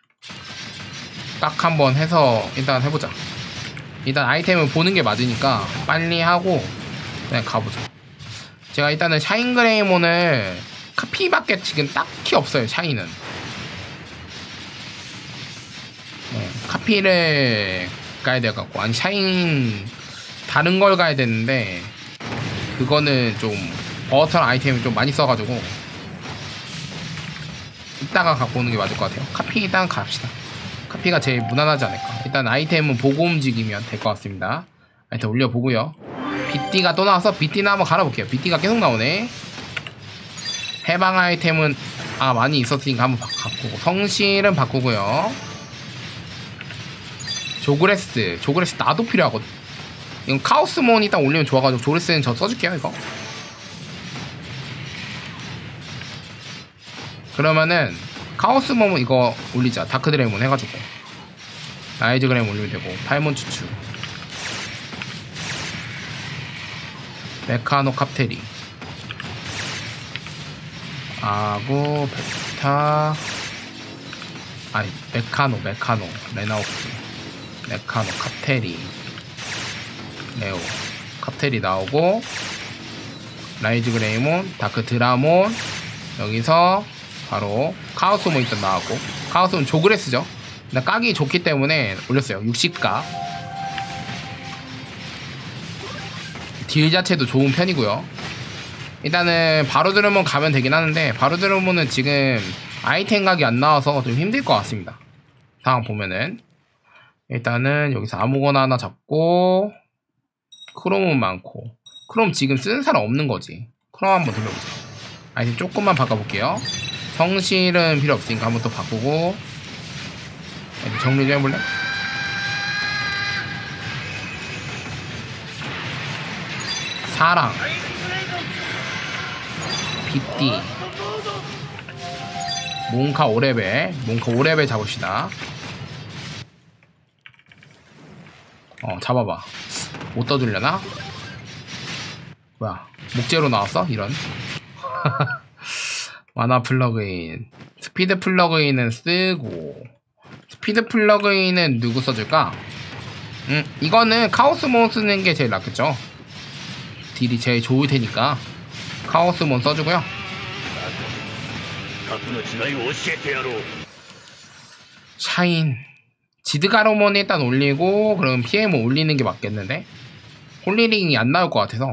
딱 한번 해서 일단 해보자. 일단 아이템을 보는 게 맞으니까 빨리 하고 그냥 가보자. 제가 일단은 샤인 그레이몬을 카피밖에 지금 딱히 없어요. 샤인은 카피를 가야 돼갖고, 아니 샤인 다른 걸 가야 되는데 그거는 좀 버터 아이템을 좀 많이 써가지고 이따가 갖고 오는 게 맞을 것 같아요. 카피 일단 갑시다. 카피가 제일 무난하지 않을까. 일단 아이템은 보고 움직이면 될 것 같습니다. 아이템 올려보고요. 빗띠가 또 나와서 빗띠나 한번 갈아볼게요. 빗띠가 계속 나오네. 해방 아이템은 많이 있었으니까 한번 바꾸고, 성실은 바꾸고요. 조그레스 나도 필요하거든. 이건 카오스몬 일단 올리면 좋아가지고 조리스는 저 써줄게요 이거. 그러면은 카오스몬 이거 올리자. 다크드래곤 해가지고 라이즈 그램 올리면 되고. 파이몬 추추, 메카노 캅테리, 아구 베타, 아니 메카노 레나오프, 메카노 캅테리, 레오 캅테리 나오고, 라이즈 그레이몬, 다크 드라몬, 여기서 바로 카오스몬 일단 나왔고, 카오스몬 조그레스죠. 근데 까기 좋기 때문에 올렸어요. 60가 딜 자체도 좋은 편이고요. 일단은 바로 드래몬 가면 되긴 하는데, 바로 드래몬은 지금 아이템 각이 안 나와서 좀 힘들 것 같습니다. 상황 보면은 일단은 여기서 아무거나 하나 잡고, 크롬은 많고, 크롬 지금 쓰는 사람 없는 거지. 크롬 한번 돌려보자. 아이템 조금만 바꿔볼게요. 성실은 필요 없으니까 한번 또 바꾸고. 정리 좀 해볼래? 사랑, 빗띠, 몽카 5레벨 잡읍시다. 잡아봐. 못 떠들려나? 뭐야, 목재로 나왔어? 이런. 만화 플러그인, 스피드 플러그인은 쓰고, 스피드 플러그인은 누구 써줄까? 이거는 카오스몬 쓰는 게 제일 낫겠죠. 딜이 제일 좋을 테니까 카오스몬 써주고요. 샤인, 지드가로몬 일단 올리고, 그럼 PM을 올리는 게 맞겠는데? 홀리링이 안 나올 것 같아서.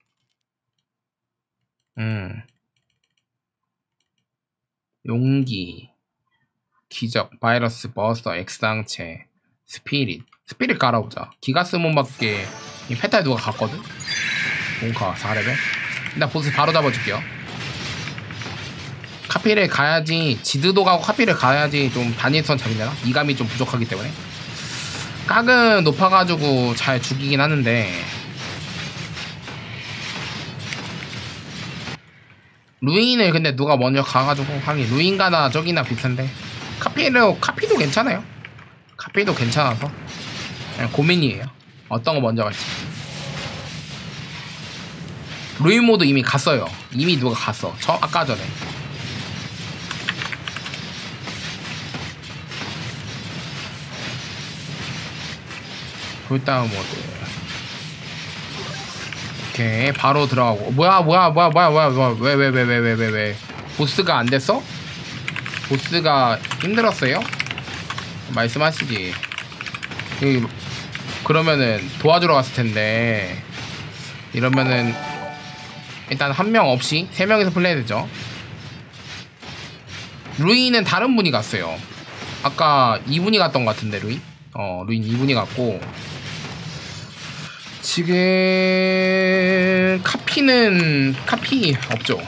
용기, 기적, 바이러스, 버스터, 엑상체, 스피릿 깔아보자. 기가스몬밖에 이 페타에 누가 갔거든? 몽카 4레벨. 일단 보스 바로 잡아줄게요. 카피를 가야지, 지드도 가고 카피를 가야지 좀 단일선 잡이려나? 이감이 좀 부족하기 때문에. 깍은 높아가지고 잘 죽이긴 하는데, 루인을 근데 누가 먼저 가가지고 하긴, 루인가나 저기나 비슷한데, 카피도 괜찮아요. 카피도 괜찮아서 그냥 고민이에요. 어떤 거 먼저 갈지. 루인 모드 이미 갔어요. 이미 누가 갔어. 아까 전에. 불다운 모드. 오케이, 바로 들어가고. 뭐야 왜 보스가 안 됐어? 보스가 힘들었어요? 말씀하시지. 그러면은 도와주러 갔을 텐데, 이러면은 일단 한 명 없이 3명이서 플레이 되죠. 루인은 다른 분이 갔어요. 아까 2분이 갔던 것 같은데, 루인 2분이 갔고, 지금 카피 없죠.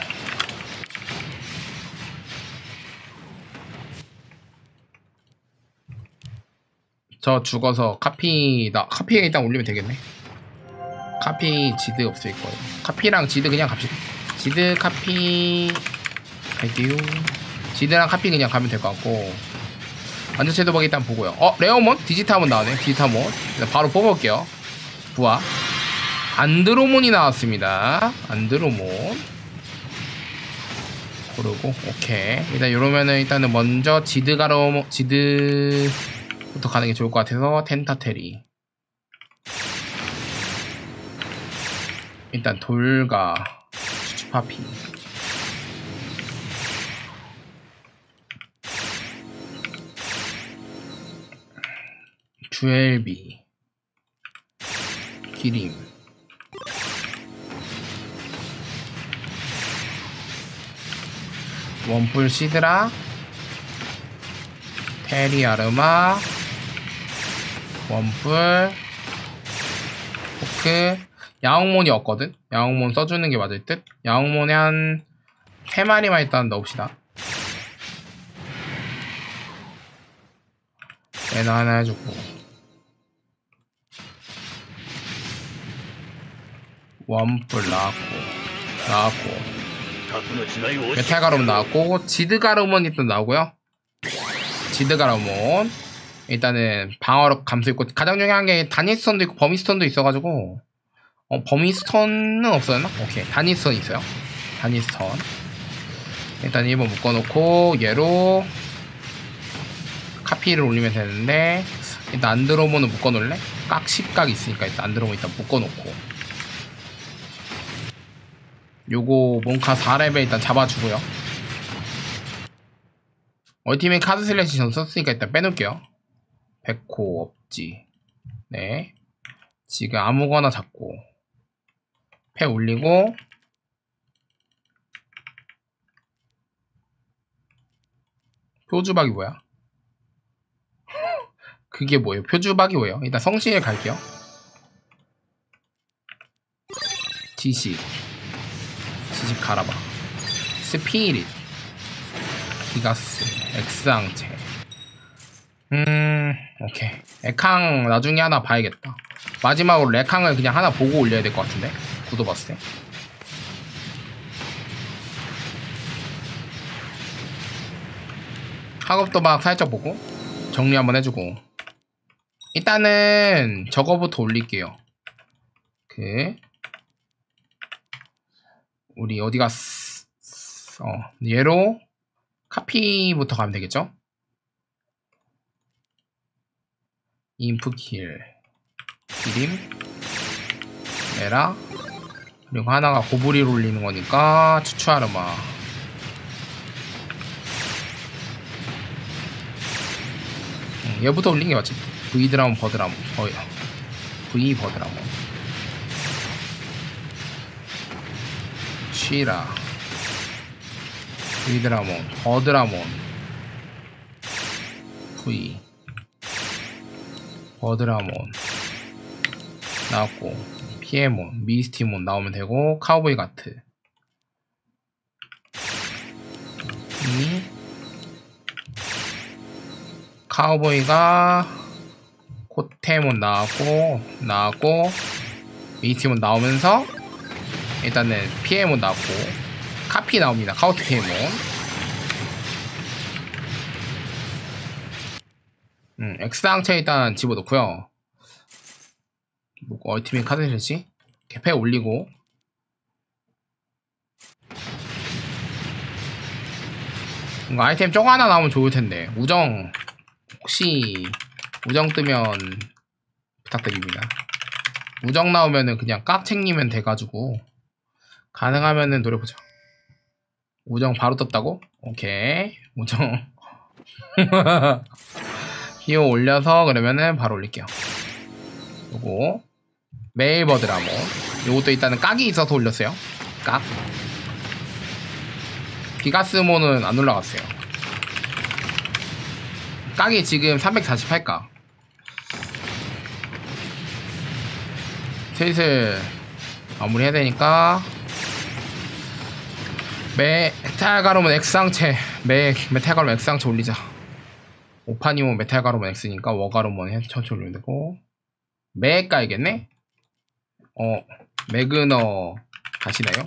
저 죽어서 카피에 일단 올리면 되겠네. 카피 지드 없을 거예요. 카피랑 지드 그냥 갑시다. 지드 카피 갈게요. 지드랑 카피 그냥 가면 될 것 같고, 완전 섀도우버기 일단 보고요. 레어몬? 디지타몬 나오네. 디지타몬 바로 뽑아볼게요. 부하 안드로몬이 나왔습니다. 안드로몬 고르고, 오케이. 일단 이러면은 일단은 먼저 지드부터 가는 게 좋을 것 같아서, 텐타테리, 일단 돌가, 추추파피, 주엘비, 기림, 원뿔 시드라, 테리아르마, 원뿔, 포크, 야옹몬이 없거든? 야옹몬 써주는 게 맞을 듯? 야옹몬에 한 3마리만 일단 넣읍시다. 얘는 하나 해주고, 원뿔 나왔고 메탈 가루몬 나왔고 지드 가루몬 일단 나오고요. 지드 가루몬 일단은 방어력 감소 있고 가장 중요한 게 다니스톤도 있고 버미스톤도 있어가지고 버미스톤은 없었나? 오케이 다니스톤 있어요. 다니스톤 일단 1번 묶어놓고 얘로 카피를 올리면 되는데 일단 안드로몬은 묶어놓을래? 깍십각 있으니까 일단 안드로몬 일단 묶어놓고 요거 몬카 4레벨 일단 잡아주고요. 얼티밋 카드 슬래시 전 썼으니까 일단 빼놓을게요. 백호 없지. 네 지금 아무거나 잡고 패 올리고 표주박이 뭐야? 그게 뭐예요? 표주박이 뭐예요? 일단 성실에 갈게요. 지식 갈아봐. 스피릿 기가스 엑스항체 오케이 에캉 나중에 하나 봐야겠다. 마지막으로 레캉을 그냥 하나 보고 올려야 될 것 같은데 구도 봤을 때. 학업도박 살짝 보고 정리 한번 해주고 일단은 저거부터 올릴게요. 우리 어디 갔어? 얘로 카피부터 가면 되겠죠? 인프킬 기림 에라 그리고 하나가 고브리로 올리는 거니까 추추아르마 얘부터 올린 게 맞지? V 드라몬 버드라몬 V 버드라몬 쉬라 V 드라몬 버드라몬 V 버드라몬 나왔고 피에몬 미스티몬 나오면 되고 카우보이 가트 이 카우보이가 코테몬 나왔고 미스티몬 나오면서 일단은 피에몬 나왔고 카피 나옵니다. 카우트 피에몬 엑스항체 일단 집어넣고요. 얼티밋 카드 슬래시 개패 올리고 뭔가 아이템 쪼가 하나 나오면 좋을텐데 우정 혹시 우정 뜨면 부탁드립니다. 우정 나오면은 그냥 깍 챙기면 돼가지고 가능하면은 노려보자. 우정 바로 떴다고? 오케이 우정 히오 올려서 그러면은 바로 올릴게요. 요거 메일버드라몬 요것도 일단은 깍이 있어서 올렸어요. 깍 비가스몬은 안 올라갔어요. 깍이 지금 348가 슬슬 마무리 해야 되니까 메탈 가루몬 X항체 메탈 가루몬 X항체 올리자. 오판이몬 메탈 가루몬 X니까 워가루몬 천천히 올리면 되고 메 까야겠네? 매그너 가시나요?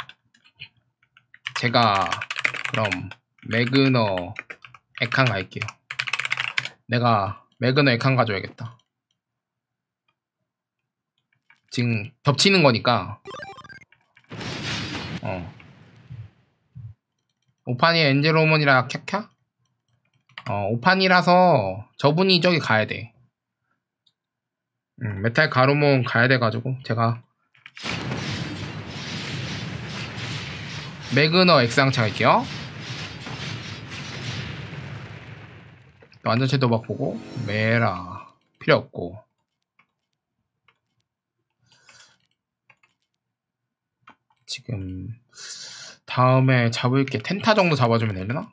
제가 그럼 매그너 에칸 갈게요. 내가 매그너 에칸 가져야겠다. 지금 겹치는 거니까 오판이 엔젤오몬이라 캬캬? 오판이라서 저분이 저기 가야 돼. 메탈 가루몬 가야 돼가지고 제가 매그너 X항체 갈게요. 완전체 도박 보고 메라 필요 없고 지금 다음에 잡을 게 텐타 정도 잡아주면 되려나?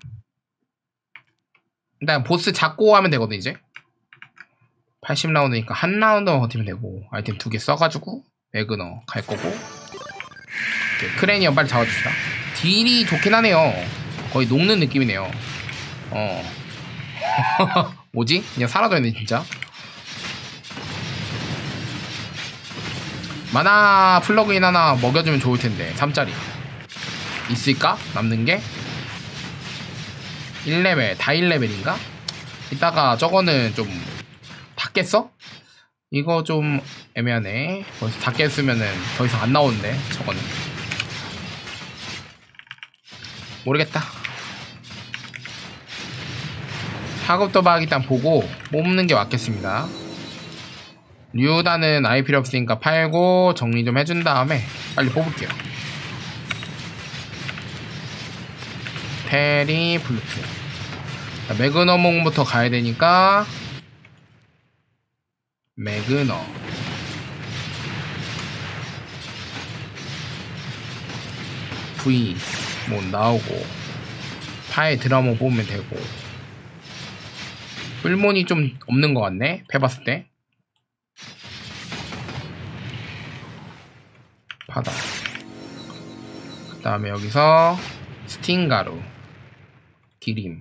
일단 보스 잡고 하면 되거든. 이제 80라운드니까 한 라운드만 버티면 되고 아이템 2개 써가지고 매그너 갈 거고 크레니엄 빨리 잡아줍시다. 딜이 좋긴 하네요. 거의 녹는 느낌이네요. 뭐지? 그냥 사라져있네 진짜. 마나 플러그인 하나 먹여주면 좋을 텐데. 3짜리 있을까? 남는 게 1레벨 다 1레벨인가? 이따가 저거는 좀 다 깼어? 이거 좀 애매하네. 벌써 다 깼으면은 더 이상 안 나오는데 저거는 모르겠다. 하급 도박 일단 보고 뽑는 게 맞겠습니다. 류다는 아예 필요 없으니까 팔고 정리 좀 해준 다음에 빨리 뽑을게요. 테리 블루투. 매그너몽부터 가야 되니까 매그너 V 뭐 나오고 파에 드라몬 뽑으면 되고. 뿔몬이 좀 없는 것 같네 패봤을 때. 바다. 그 다음에 여기서 스팅가루 기림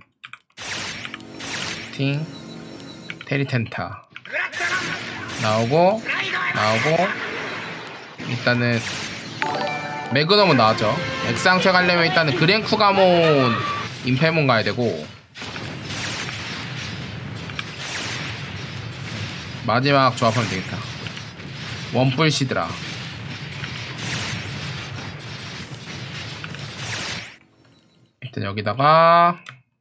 스팅 테리텐타 나오고 일단은 매그넘은 나왔죠. 엑상체 가려면 일단은 그랭쿠가몬 임페몬 가야되고 마지막 조합하면 되겠다. 원뿔 시드라 일단 여기다가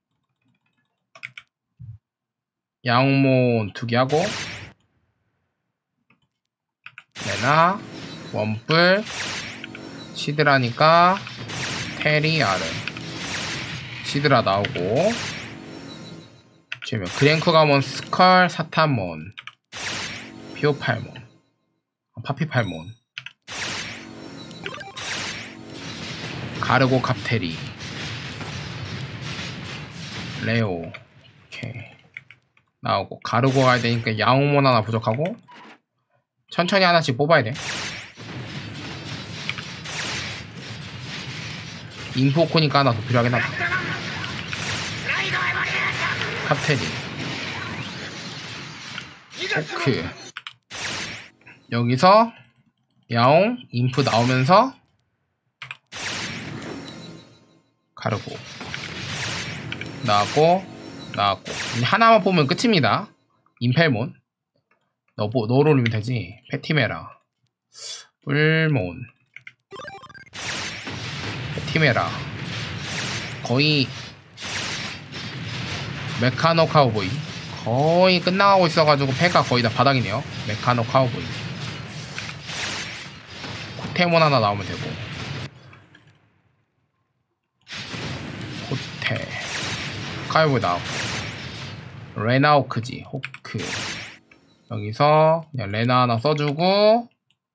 야옹몬 2개 하고 레나 원뿔 시드라니까 테리아르 시드라 나오고 지금 그랭크가몬 스컬 사탄몬 피오팔몬 파피팔몬 가르고 갑테리 레오 오케이 나오고 가르고 가야 되니까 야옹몬 하나 부족하고 천천히 하나씩 뽑아야 돼. 인포코니까 하나 더 필요하긴 하다. 카테리 포크 여기서 야옹 인프 나오면서 가르고 나왔고 하나만 보면 끝입니다. 임펠몬 너로 올리면 되지. 페티메라 뿔몬 페티메라 거의 메카노 카우보이 거의 끝나가고 있어가지고 패가 거의 다 바닥이네요. 메카노 카우보이 코테몬 하나 나오면 되고 코테 카우보이 나오고 레나오크지 호크 여기서 그냥 레나 하나 써주고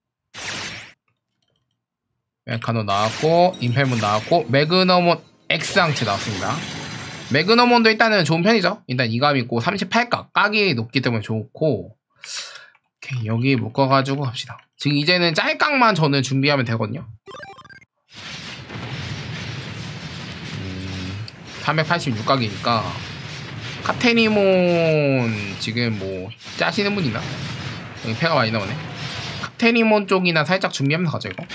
메카노 나왔고 임펠몬 나왔고 매그너몬 X항체 나왔습니다. 매그너몬도 일단은 좋은 편이죠. 일단 이감 있고 38각 깍이 높기 때문에 좋고 오케이, 여기 묶어가지고 갑시다. 지금 이제는 짤깍만 저는 준비하면 되거든요. 386각이니까 카테니몬 지금 뭐 짜시는 분 있나? 여기 패가 많이 나오네. 카테니몬 쪽이나 살짝 준비하면서 가죠 이거.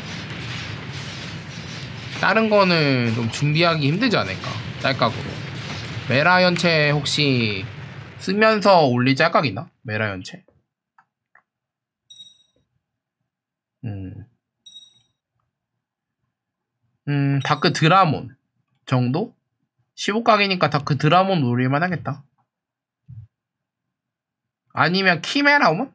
다른 거는 좀 준비하기 힘들지 않을까 짤깍으로. 메라 연체 혹시 쓰면서 올릴 짤깍 있나? 메라 연체 다크 드라몬 정도? 15각이니까 다크 드라몬 노릴만 하겠다. 아니면 키메라몬?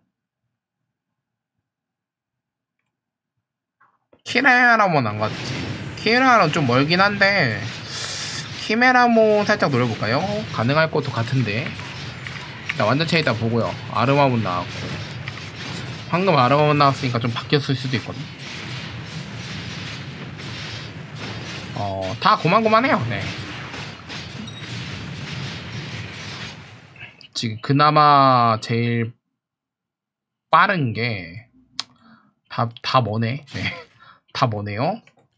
키메라몬 안 갔지. 키메라몬 좀 멀긴 한데 키메라몬 살짝 노려볼까요? 가능할 것도 같은데. 일단 완전체 일단 보고요. 아르마몬 나왔고 방금 아르마몬 나왔으니까 좀 바뀌었을 수도 있거든. 다 고만고만해요. 네. 지금 그나마 제일 빠른 게 다 뭐네. 네. 다 뭐네요.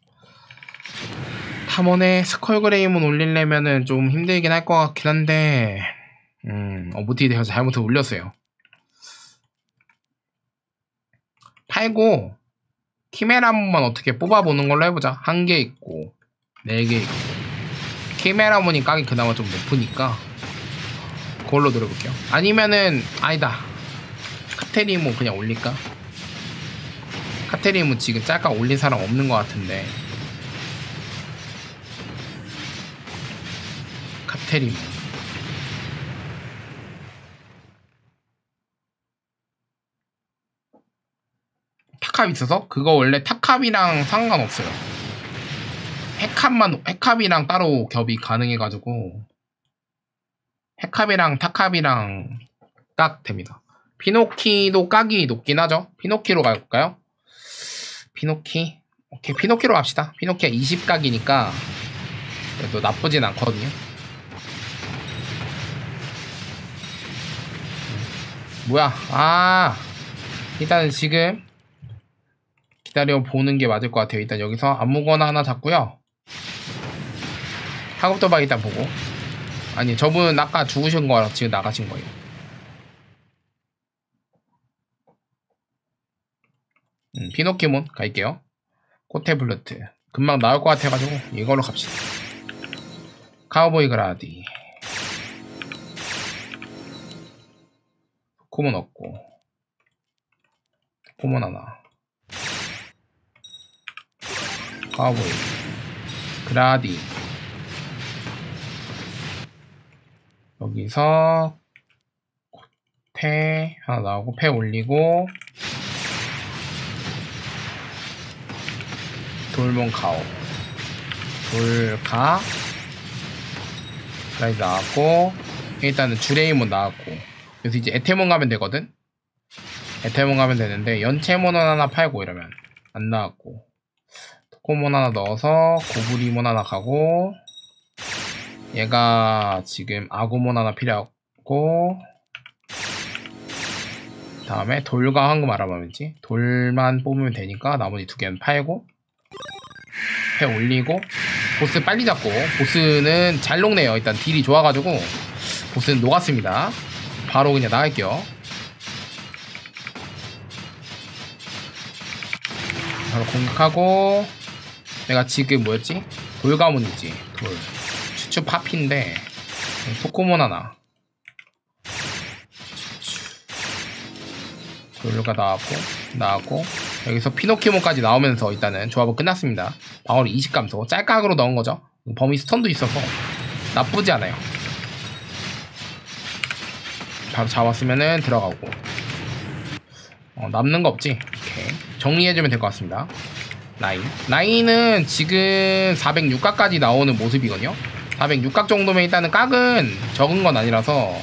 다 뭐네. 스컬그레임은 올리려면은 좀 힘들긴 할 것 같긴 한데 무티에 대해서 잘못해 올렸어요. 팔고 키메라몬만 어떻게 뽑아보는 걸로 해보자. 1개 있고 4개 있고 키메라몬이 깡이 그나마 좀 높으니까 그걸로 노려볼게요. 아니면은 아니다, 카테리몬 그냥 올릴까? 카테리몬 지금 짤깍 올린 사람 없는 것 같은데. 카테리몬 타캅 있어서 그거 원래 타캅이랑 상관없어요. 헤캅이랑 따로 겹이 가능해가지고 헤캅이랑 타캅이랑 딱 됩니다. 피노키도 깍이 높긴 하죠. 피노키로 갈까요? 피노키? 오케이, 피노키로 갑시다. 피노키가 20각이니까 그래도 나쁘진 않거든요. 뭐야? 아, 일단은 지금 기다려 보는 게 맞을 것 같아요. 일단 여기서 아무거나 하나 잡고요. 하급도박 일단 보고. 아니, 저분 아까 죽으신 거라 지금 나가신 거예요. 피노키몬 갈게요. 코테블루트 금방 나올 것 같아가지고 이걸로 갑시다. 카우보이 그라디 코몬 없고 코몬 하나, 카우보이 그라디. 여기서 패 하나 나오고 패 올리고 돌몬 카오 돌가 라이 나왔고, 일단은 주레이몬 나왔고, 그래서 이제 에테몬 가면 되거든. 에테몬 가면 되는데 연체몬 하나 팔고 이러면 안 나왔고, 토코몬 하나 넣어서 고브리몬 하나 가고, 얘가 지금 아구몬 하나 필요하고, 다음에 돌과 황금 알아보면지 돌만 뽑으면 되니까 나머지 2개는 팔고 패 올리고 보스 빨리 잡고. 보스는 잘 녹네요. 일단 딜이 좋아가지고 보스는 녹았습니다. 바로 그냥 나갈게요. 바로 공격하고. 내가 지금 뭐였지? 돌가문이지. 돌 추추 파피인데 포코몬 하나 돌가 나왔고 여기서 피노키몬까지 나오면서 일단은 조합은 끝났습니다. 방어력 20 감소. 짤깍으로 넣은 거죠. 범위 스턴도 있어서 나쁘지 않아요. 바로 잡았으면은 들어가고. 남는 거 없지? 오케이. 정리해주면 될 것 같습니다. 라인은 지금 406각까지 나오는 모습이거든요. 406각 정도면 일단은 깍은 적은 건 아니라서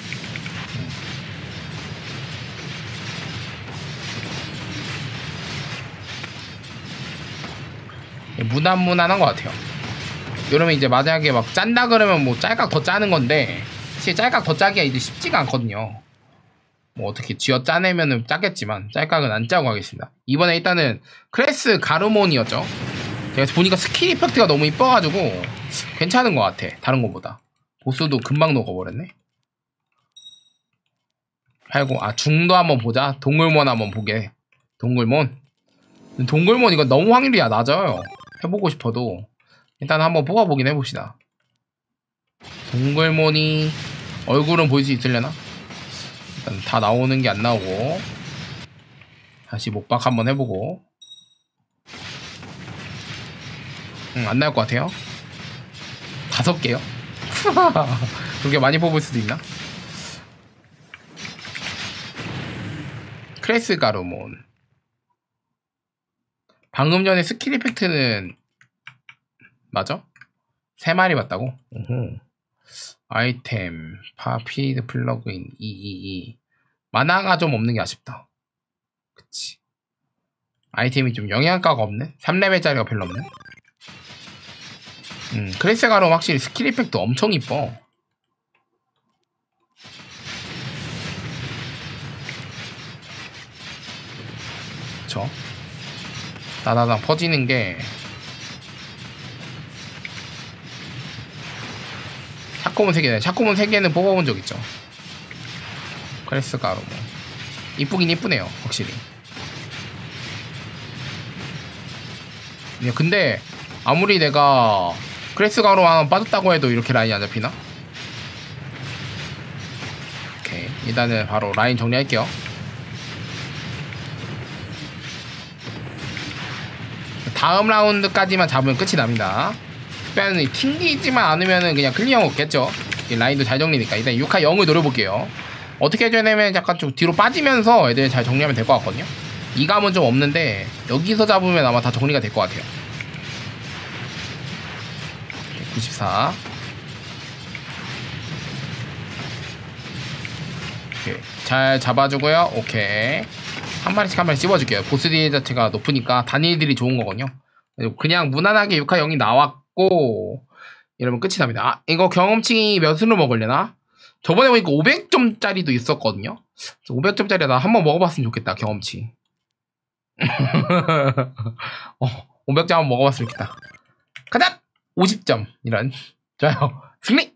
무난무난한 것 같아요. 이러면 이제 만약에 막 짠다 그러면 뭐 짤깍 더 짜는 건데, 사실 짤깍 더 짜기가 이제 쉽지가 않거든요. 뭐 어떻게 쥐어 짜내면은 짜겠지만 짤깍은 안 짜고 가겠습니다. 이번에 일단은 크레스 가르몬이었죠. 제가 보니까 스킬 이펙트가 너무 이뻐가지고 괜찮은 것 같아. 다른 것보다. 보스도 금방 녹아버렸네. 팔고, 중도 한번 보자. 동굴몬 한번 보게. 동굴몬 이거 너무 확률이 낮아요. 해보고 싶어도 일단 한번 뽑아보긴 해봅시다. 동굴몬이 얼굴은 보일 수 있으려나? 일단 다 나오는 게 안 나오고, 다시 목박 한번 해보고. 안 나올 것 같아요. 5개요? 그렇게 많이 뽑을 수도 있나? 크레스 가르몬. 방금 전에 스킬 이펙트는 맞아? 3마리 봤다고? 오호. 아이템 파피드 플러그인 222. 만화가 좀 없는 게 아쉽다. 그치. 아이템이 좀 영양가가 없네. 3레벨짜리가 별로 없네. 크레스 가르몬 확실히 스킬 이펙트 엄청 이뻐. 그쵸? 다다당 퍼지는 게. 샤코몬 3개네. 샤코몬 3개는 뽑아본 적 있죠. 크레스 가르몬 이쁘긴 이쁘네요. 확실히 근데 아무리 내가 크레스가로 하나 빠졌다고 해도 이렇게 라인이 안 잡히나? 오케이, 일단은 바로 라인 정리할게요. 다음 라운드까지만 잡으면 끝이 납니다. 일단 튕기지만 않으면 그냥 클리어 없겠죠. 라인도 잘 정리니까 일단 6화 0을 노려볼게요. 어떻게 해줘야 되면 약간 좀 뒤로 빠지면서 애들 잘 정리하면 될 것 같거든요. 이감은 좀 없는데 여기서 잡으면 아마 다 정리가 될 것 같아요. 94. 오케이. 잘 잡아주고요. 오케이. 한 마리씩 씹어줄게요. 보스 딜 자체가 높으니까 단일들이 좋은 거거든요. 그냥 무난하게 6화 0이 나왔고 이러면 끝이 납니다. 아, 이거 경험치 몇으로 먹으려나? 저번에 보니까 500점짜리도 있었거든요. 500점짜리 나 한번 먹어봤으면 좋겠다. 경험치 500점 한번 먹어봤으면 좋겠다. 가자! 50점 이런. 좋아요. 승리!